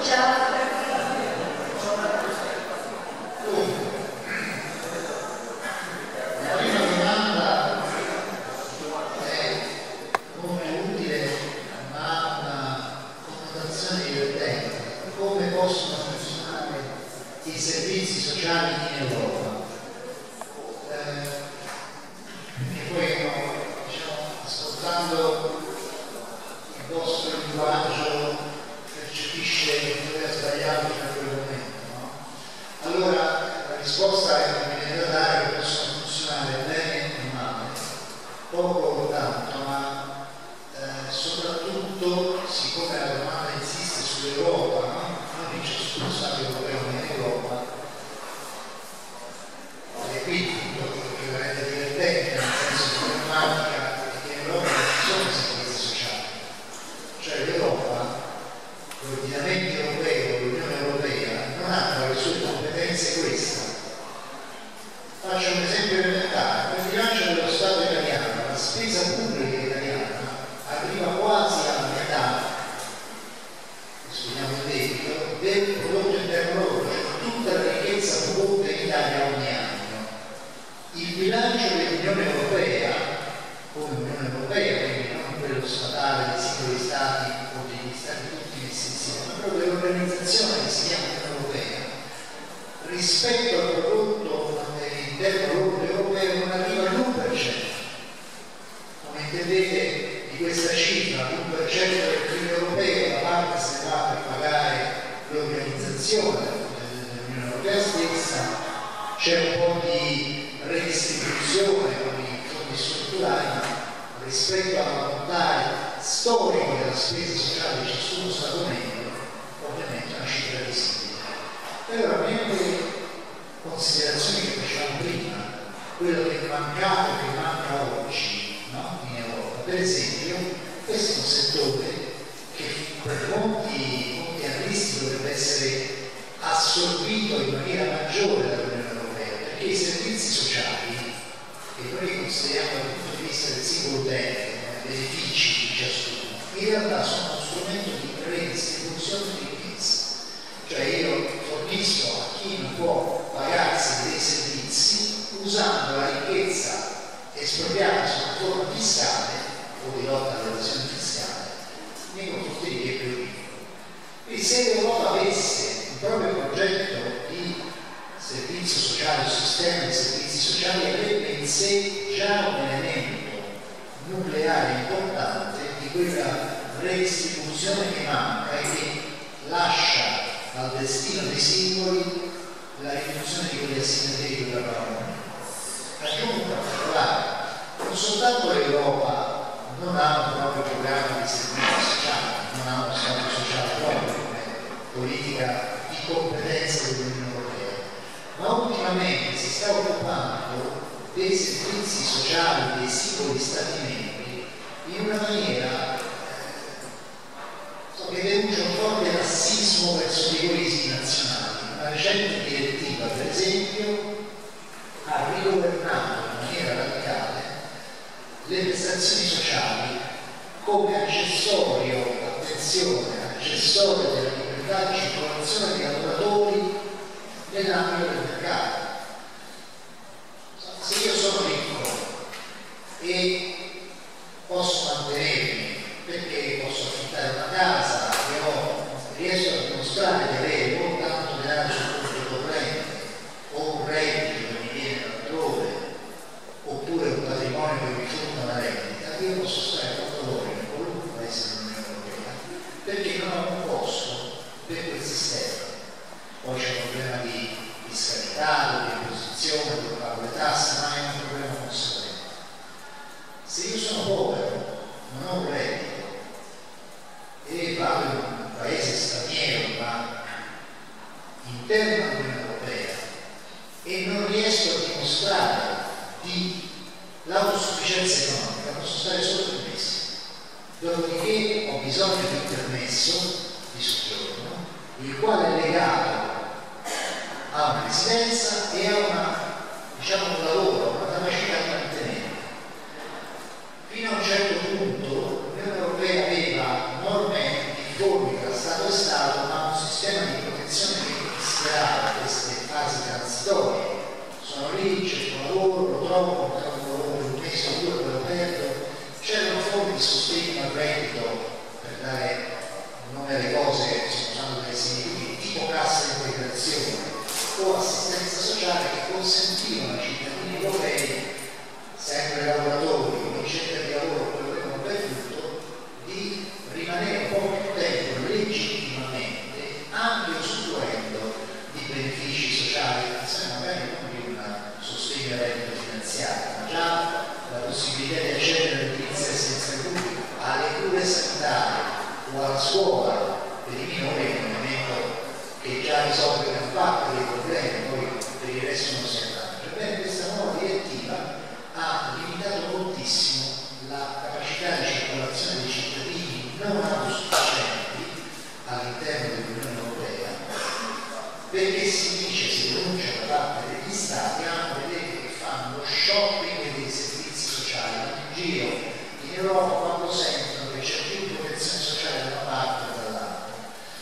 Stato e Stato, ma un sistema trovo, portavo un lavoro un mese o due, poi lo perdo. C'erano forme di sostegno al reddito, per dare nome alle cose che sono usando dai significati, tipo cassa di integrazione o assistenza sociale, che consentivano ai cittadini europei, sempre lavoratori, in cerca di lavoro, quello che non perduto, di rimanere un po' più tempo legittimamente, anche usufruendo di benefici sociali, magari non di un sostegno al reddito finanziario, ma già la possibilità di accedere all'edilizia essenziale pubblica, alle cure sanitarie o alla scuola per i minori, è un elemento che già risolve gran parte dei problemi, poi per il resto non si è dato. Ebbene, questa nuova direttiva ha limitato moltissimo la capacità di circolazione dei cittadini non autosufficienti all'interno dell'Unione Europea, perché si dice, si denuncia da parte degli Stati, ah, vedete che fanno lo shopping dei servizi sociali, vanno in giro in Europa quando sentono che c'è più protezione sociale da una parte o dall'altra.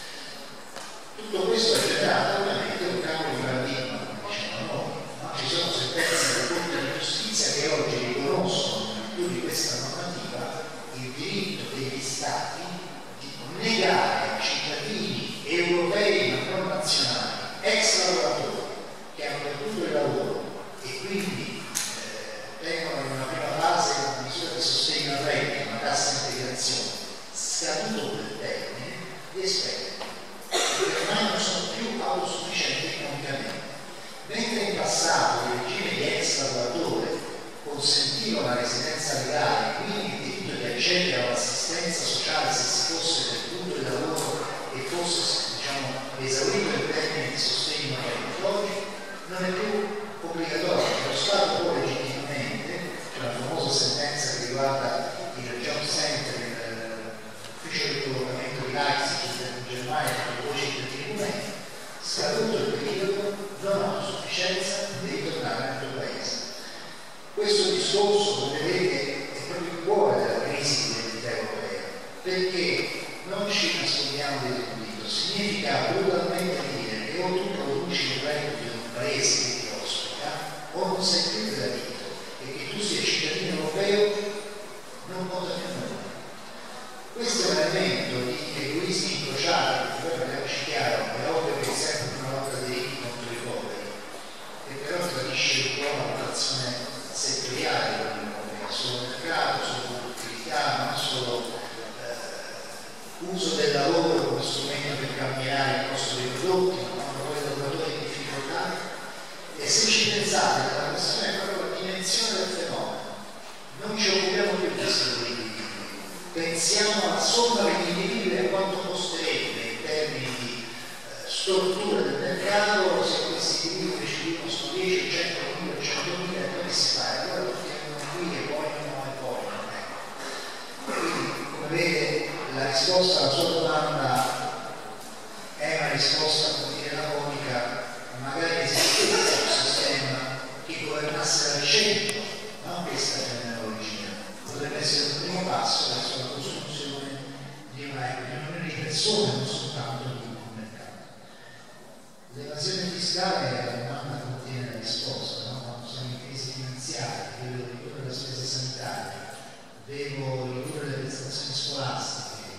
Tutto questo ha generato ovviamente un cambio di paradigma, come diciamo noi, ma ci sono sentenze della Corte di Giustizia che oggi riconoscono, in più di questa normativa, il diritto degli Stati di negare ai cittadini europei ma non nazionali, ex lavoratori che hanno perduto il lavoro e quindi eh, tengono in una prima fase una misura di sostegno al reddito, una cassa integrazione, scaduto quel termine, di esperti, perché ormai non sono più autosufficienti economicamente. Mentre in passato il regime di ex lavoratore consentiva una residenza legale, quindi il diritto di accedere all'assistenza sociale se si fosse perduto il lavoro e fosse, diciamo, esaurito il termine di sostegno ai territori, non è più obbligatorio. Lo Stato può legittimamente, c'è una famosa sentenza che riguarda il Job Center, l'ufficio del collocamento di Leipzig in Germania, con due cittadini rumeni, scaduto il periodo, non ha sufficienza, devi tornare nel tuo paese. Questo discorso, come vedete, è proprio il cuore della crisi dell'identità europea, perché non ci nascondiamo dietro un dito, significa brutalmente dire che o tu produci il reddito di un paese che ti ospita, o non sei più gradito, e che tu sia cittadino europeo non conta più nulla. Questo è un elemento di egoismi incrociati, che poi parliamoci chiaro, è ovvio che è sempre una lotta dei ricchi contro i poveri, e però tradisce un po' una votazione settoriale dell'Unione Europea, solo mercato, solo produttività, non solo eh, uso del lavoro come strumento per cambiare il costo dei prodotti, ma quando poi il lavoratore è in difficoltà. E se ci pensate, la questione è proprio la dimensione del fenomeno, non ci occupiamo più di questi pensiamo alla somma dell'individuo e a quanto costerebbe in termini di eh, stortura del mercato se questi individui ci dicono sono dieci, cento mila, centomila e poi che si fa? Allora tutti vengono qui e poi no e poi non è. Quindi, come vede, la risposta alla sua domanda è una risposta, come dire, laconica, magari esistesse un sistema che governasse dal centro, non questa terminologia. Potrebbe essere un primo passo verso la costruzione di una riunione di persone, non soltanto di un mercato. L'evasione fiscale è la domanda che contiene la risposta, no? Quando siamo in crisi finanziaria, devo ridurre la spesa sanitaria, devo ridurre le prestazioni scolastiche,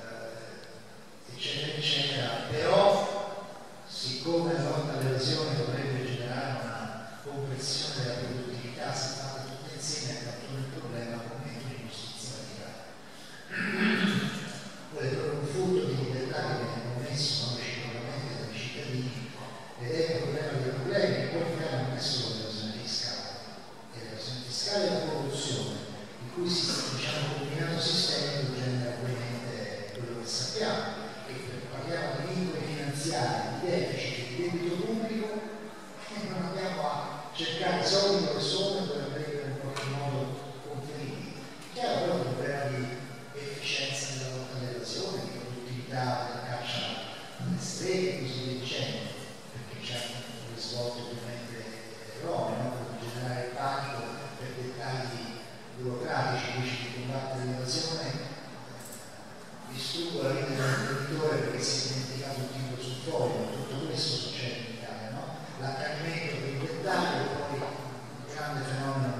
eh, eccetera, eccetera, però siccome la lotta all'evasione dovrebbe generare una compressione della produttività, si fa tutte insieme a catturare il problema con meno di giustizia radicale. Poi è proprio un frutto di libertà che viene commesso non reciprocamente dai cittadini ed è il problema dei problemi, che poi non è solo l'evasione fiscale, è l'evasione fiscale e la corruzione, in cui si sta, diciamo, combinato sistemico genera ovviamente quello che sappiamo, che parliamo di vincoli finanziari, di deficit, di debito pubblico, e non andiamo a cercare soldi dove sono per avere in qualche modo conferiti. Chiaro però il problema di efficienza nella lotta all'evasione, di produttività della caccia alle streghe e così via dicendo, perché c'è un risvolto ovviamente erroneo, no? Per generare panico per dettagli burocratici invece di combattere l'evasione, distruggo la vita dell'imprenditore perché si è dimenticato un titolo sul foglio. Tutto questo succede in Italia, no? L'accanimento per il dettaglio e poi un grande fenomeno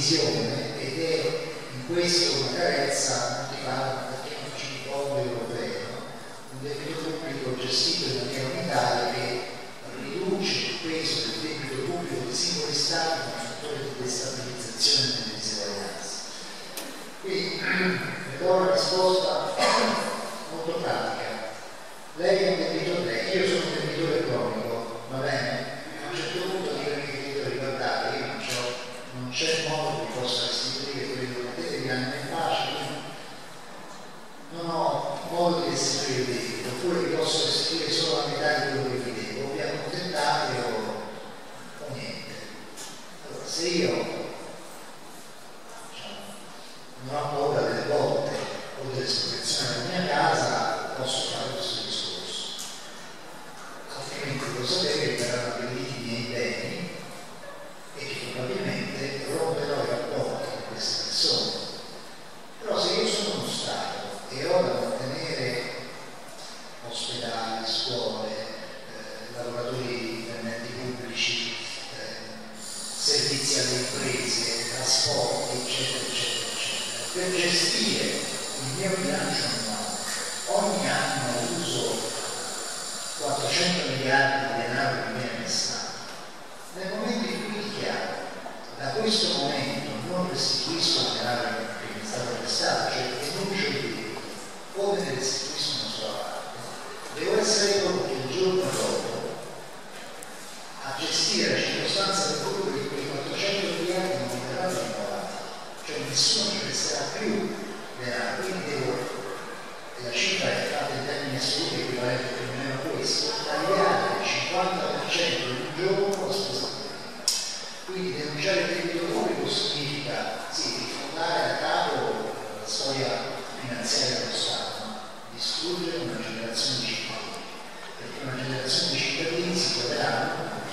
condivisione, ed è in questo una carezza, non ti parla perché non c'è un fondo europeo, un debito pubblico gestito in maniera unitaria che riduce il peso del debito pubblico dei singoli stati come fattore di destabilizzazione delle diseguaglianze. Quindi le do una risposta molto pratica. Lei è un debitore, io sono un debitore cronico, va bene? A un certo punto dico ai miei creditori: guardate, io non, non c'è modo che possa restituire quello che potete, mi hanno in pace, non ho modo di restituire il debito, oppure vi posso restituire solo la metà di quello che vi devo, vi accontentate o, o niente. Allora, se io diciamo, non ho paura delle botte o dell'espropriazione della mia casa, posso fare questo discorso. Altrimenti devo sapere che verranno aggrediti i miei beni e che probabilmente romperò i rapporti con queste persone. Però se io sono uno Stato e ho da mantenere ospedali, scuole, eh, lavoratori dipendenti pubblici, eh, servizi alle imprese, trasporti, eccetera, eccetera, eccetera, per gestire il mio bilancio annuale, ogni anno uso quattrocento miliardi di denaro che mi viene prestato. Nel momento in cui dichiaro: da questo momento non restituisco il denaro che mi è stato prestato, cioè denuncio il debito, o ne restituisco una sola parte, devo essere pronto il giorno dopo a gestire la circostanza del futuro che quei quattrocento miliardi non mi verranno rinnovati, cioè nessuno mi presterà più denaro, quindi devo, e la cifra è fatta in termini assoluti equivalente più o meno a questo, tagliare il cinquanta per cento in un giorno la spesa pubblica. Quindi denunciare il debito pubblico significa sì, rifondare da capo la storia finanziaria dello Stato, no? Distruggere una generazione di cittadini, perché una generazione di cittadini si troveranno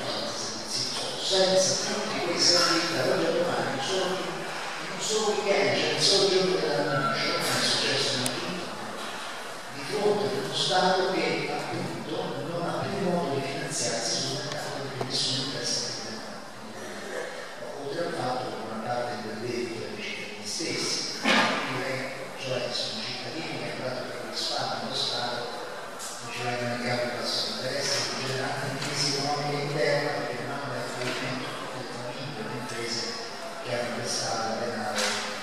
senza tutti quei servizi da oggi a domani, non solo, non solo weekend, cioè il solo giorno dell'annuncio, come è successo in Egitto, di fronte ad uno Stato che appunto non ha più modo di finanziarsi sul mercato perché nessuno interessa più del mercato. Oltre al fatto che una parte del debito è dei cittadini stessi, cioè sono cittadini che hanno dato per lo Stato, lo Stato non ci vengono negati il basso interesse, che genera anche una crisi economica interna perché manda il fallimento tutte le famiglie, le imprese che hanno prestato denaro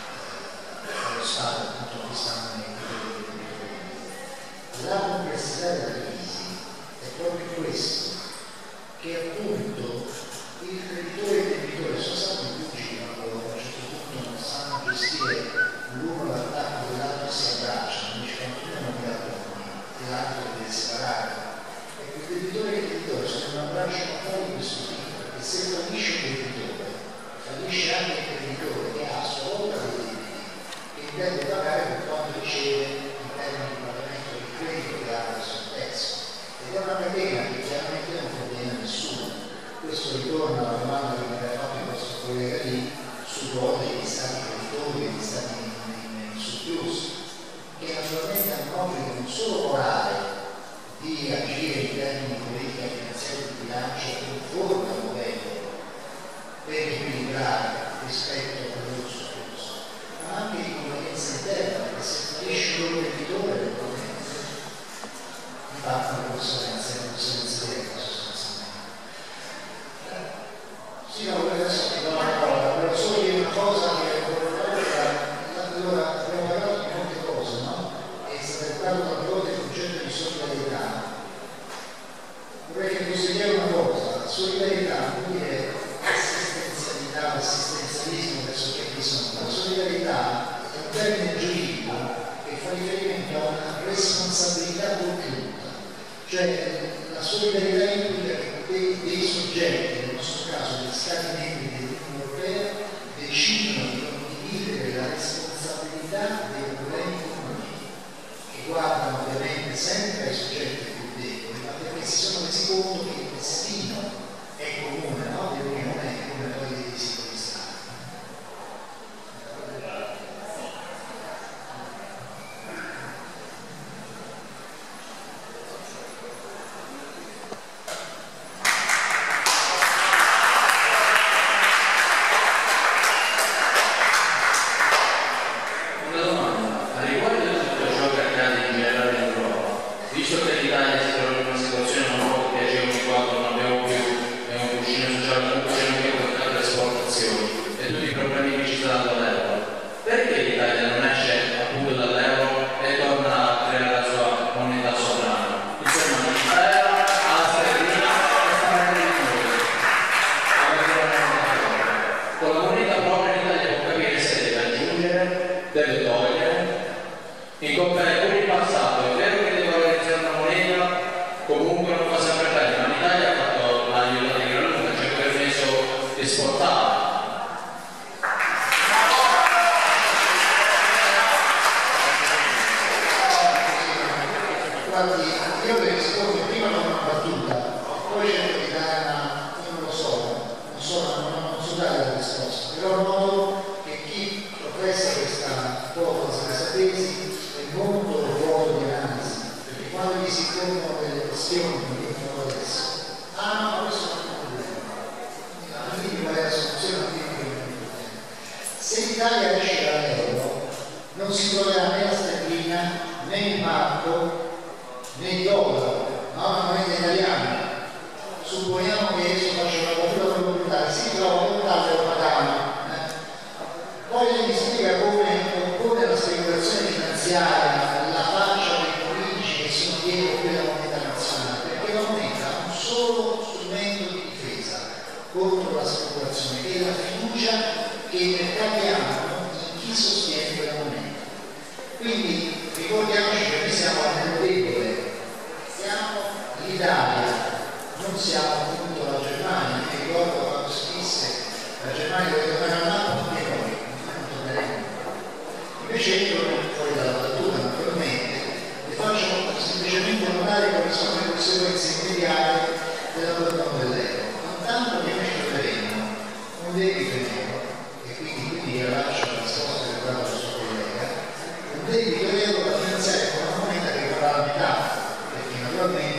allo Stato, appunto acquistando nei titoli del debito. La complessità della crisi è proprio questo, che appunto il creditore e il debitore sono stati pubblici quando a un certo punto non sanno gestire l'uno l'attacco dell'altro, si abbracciano, dice quando tu non mi raccomandi e l'altro deve separare. Ecco, il debitore e il creditore sono in un abbraccio fuori di questo tipo, perché se fallisce il debitore, fallisce anche il creditore che ha a sua volta dei debiti che deve pagare per quanto riceve in termini di pagamento del credito che ha verso il terzo. Ed è una catena che chiaramente non conviene a nessuno. Questo ritorna alla domanda che mi aveva fatto il vostro collega lì sul ruolo degli stati creditori, degli stati in surplus, che naturalmente hanno un obbligo non solo morale di agire in termini di politica finanziaria di bilancio conforme al modello per equilibrare rispetto al loro surplus, ma anche di convenienza interna, perché se fallisce il loro creditore, probabilmente mi fa una conseguenza, una conseguenza diretta sostanzialmente. Sì, no, adesso ti do una parola, però solo dire una cosa che allora abbiamo parlato di molte cose, no? E è stato parlato tante volte il concetto di solidarietà. Vorrei che fosse chiaro una cosa: la solidarietà vuol dire assistenzialità, assistenzialismo verso chi ha bisogno. La solidarietà è un termine giuridico che fa riferimento a una responsabilità congiunta, cioè la solidarietà implica che dei, dei soggetti, nel nostro caso degli Stati membri dell'Unione Europea, decidono di condividere la responsabilità dei problemi comuni, che guardano ovviamente sempre ai soggetti più deboli, ma perché si sono resi conto che il destino è comune, no? Dell'Unione è come poi dei singoli Stati. deve togliere, incontrare pure il passato, è vero che deve valorizzare una moneta, comunque non fa sempre bene, ma l'Italia ha fatto l'aiuto di gran lunga, cioè permesso di esportare. Guardi, io le rispondo prima con una battuta, poi cerco di dare una, io non lo so, non so, non, non so dare la risposta, però noto che chi professa questa ipotesi, questa tesi, è molto vuoto di analisi, perché quando gli si pongono delle questioni che dicono adesso, ah no, questo non è un problema, quindi qual è la soluzione, non è un problema. Se l'Italia esce dall'euro, non si troverà né la sterlina, né il marco, né il dollaro, no? La moneta italiana. Supponiamo che esso faccia una battuta complementare, si trova un dollaro pagano. Eh? Poi lei mi spiega come oppone la speculazione finanziaria alla faccia dei politici che sono dietro quella moneta nazionale, perché la moneta ha un solo strumento di difesa contro la speculazione, che è la fiducia che i mercati hanno in chi sostiene quella moneta. Quindi ricordiamoci che noi siamo nel debole. L'Italia, non siamo appunto la Germania, mi ricordo quando si disse la Germania deve tornare a Napoli, anche noi, non torneremo. Invece io, fuori dalla battuta naturalmente, le faccio semplicemente notare quali sono le conseguenze immediate dell'abbandono dell'euro. Intanto che noi troveremo un debito in euro, e quindi quindi rilascio la risposta che guarda la sua collega, un debito in euro da finanziare con una moneta che varrà la metà, perché naturalmente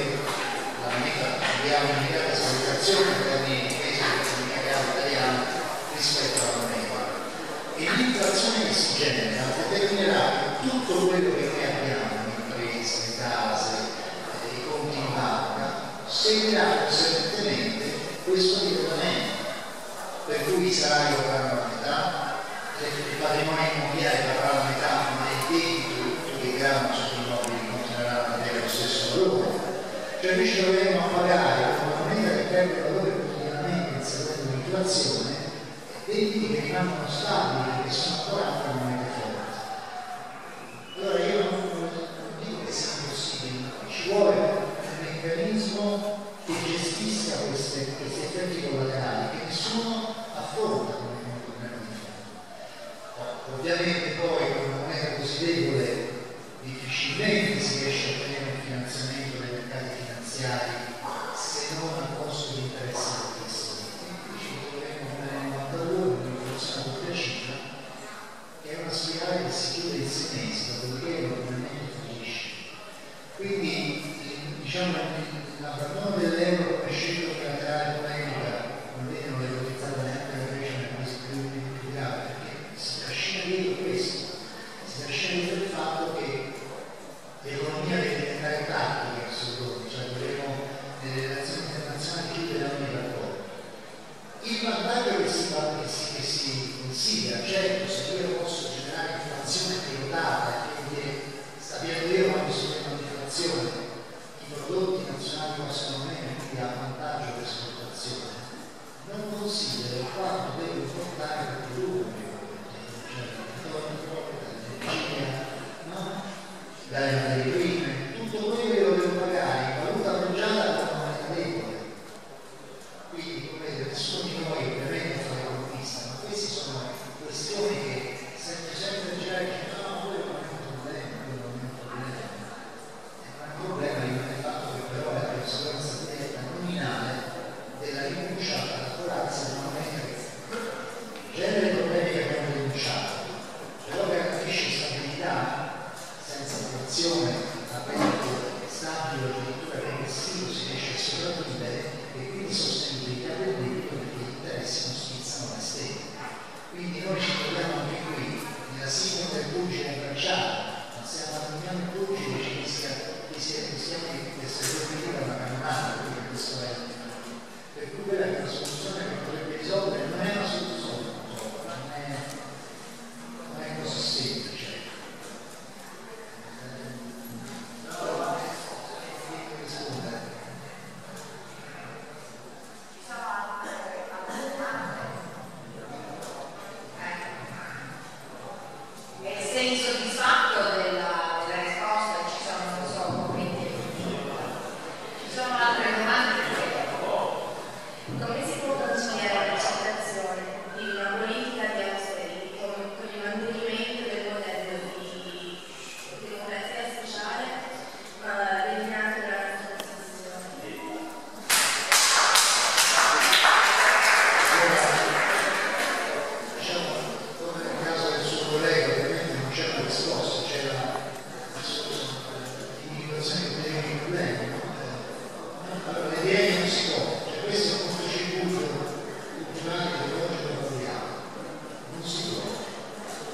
abbiamo un'immediata svalutazione in termini di peso dell'economia reale italiana rispetto alla moneta, e l'inflazione che si genera determinerà che tutto quello che noi abbiamo, le imprese, le case, i conti in banca, seguirà conseguentemente questo ritornamento, per cui i salari varranno la metà, il patrimonio immobiliare varrà la metà, ma i debiti che gravano sugli immobili continueranno ad avere lo stesso valore. Cioè noi ci troveremo a pagare una moneta che perde valore quotidianamente inseguendo l'inflazione e debiti che rimangono stabili, che sono ancora altre monete forti. Allora io non, non dico che sia impossibile, ci vuole un meccanismo che gestisca queste, questi effetti collaterali che nessuno affronta come un problema di fondo. Ovviamente poi con una moneta così debole difficilmente si riesce a ottenere un finanziamento dei mercati finanziari se non a costo di interessi altissimi. Quindi ci troveremo nel novantadue un'inflazione ultracicla che è una spirale che si chiude in sei mesi, dopodiché normalmente finisce. Quindi diciamo l'abbandono dell'euro come scelta unilaterale polemica non viene non valorizzata neanche la Grecia nel paese più grave, perché si trascina dietro questo, si trascina dietro il fatto che l'economia deve diventare pratica, cioè dovremo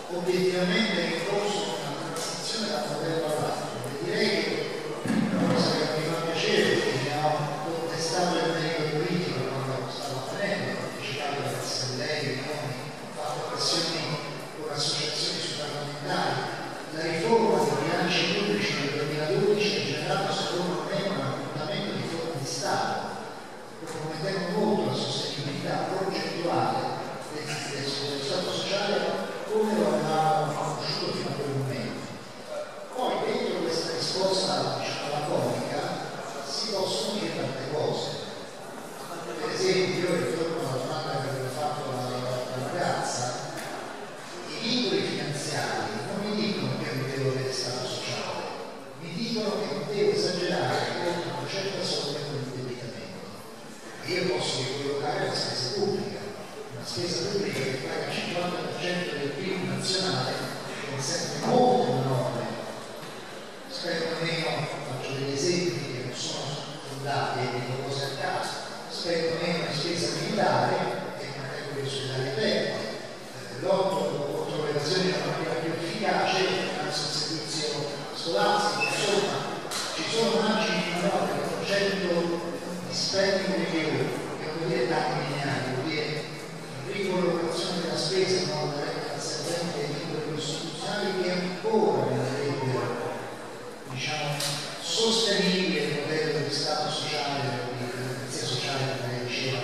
obiettivamente in corso una transizione da un modello all'altro. E direi che una cosa che mi fa piacere, perché mi ha contestato il merito politico quando stavo avvenendo, ho partecipato alle assemblee, riunioni, ho fatto pressioni con associazioni supraparlamentari. La riforma dei bilanci pubblici nel duemiladodici ha generato secondo me un appuntamento di forma di Stato, compromettendo molto la sostenibilità progettuale del, del, dello Stato sociale come lo avevamo conosciuto fino a quel momento. Poi dentro questa risposta, diciamo, laconica si possono dire tante cose. Per esempio, io ritorno alla domanda che aveva fatto la, la ragazza, i vincoli finanziari non mi dicono che non devo avere Stato sociale, mi dicono che non devo esagerare oltre una certa soglia con l'indebitamento. E io posso ricollocare la spesa pubblica, una spesa pubblica che paga il cinquanta per cento del P I B nazionale, consente molte norme. Spero meno, faccio degli esempi che non sono fondati e dico cose a caso, spero meno la spesa militare e mantengo gli ospedali aperti. L'otto contro l'evasione è una maniera più efficace, grazie al servizio scolastico. Insomma, ci sono margini di manovra del progetto di spending review, che vuol dire danni lineari, vuol dire ricollocazione della spesa in modo da rendere asservente ai vincoli costituzionali che ancora renderebbero, diciamo, sostenibile il modello di Stato sociale, di democrazia sociale che lei diceva,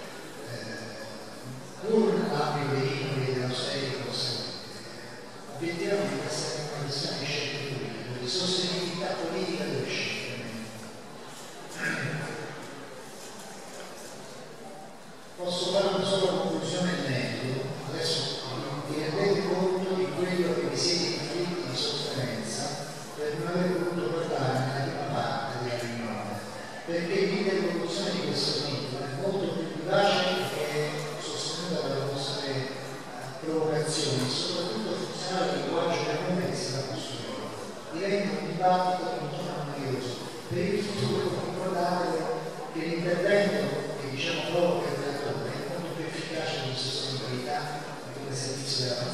pur nell'ambito dei vincoli dell'austerità conseguente. Obiettivamente questa è una questione di scelte politiche, di sostenibilità politica delle scelte. Posso fare una sola conclusione in merito. Adesso vi rendete conto di quello che vi siete inflitti di sofferenza per non aver voluto portare nella prima parte della riunione, perché l'interlocuzione di questo tipo è molto più vivace e sostenuta dalle vostre provocazioni, soprattutto funzionale al linguaggio che non pensi da costruire. Diventa un dibattito non troppo noioso. Per il futuro ricordatevi che l'intervento che diciamo provoca il relatore è molto più efficace di sostenibilità come servizio della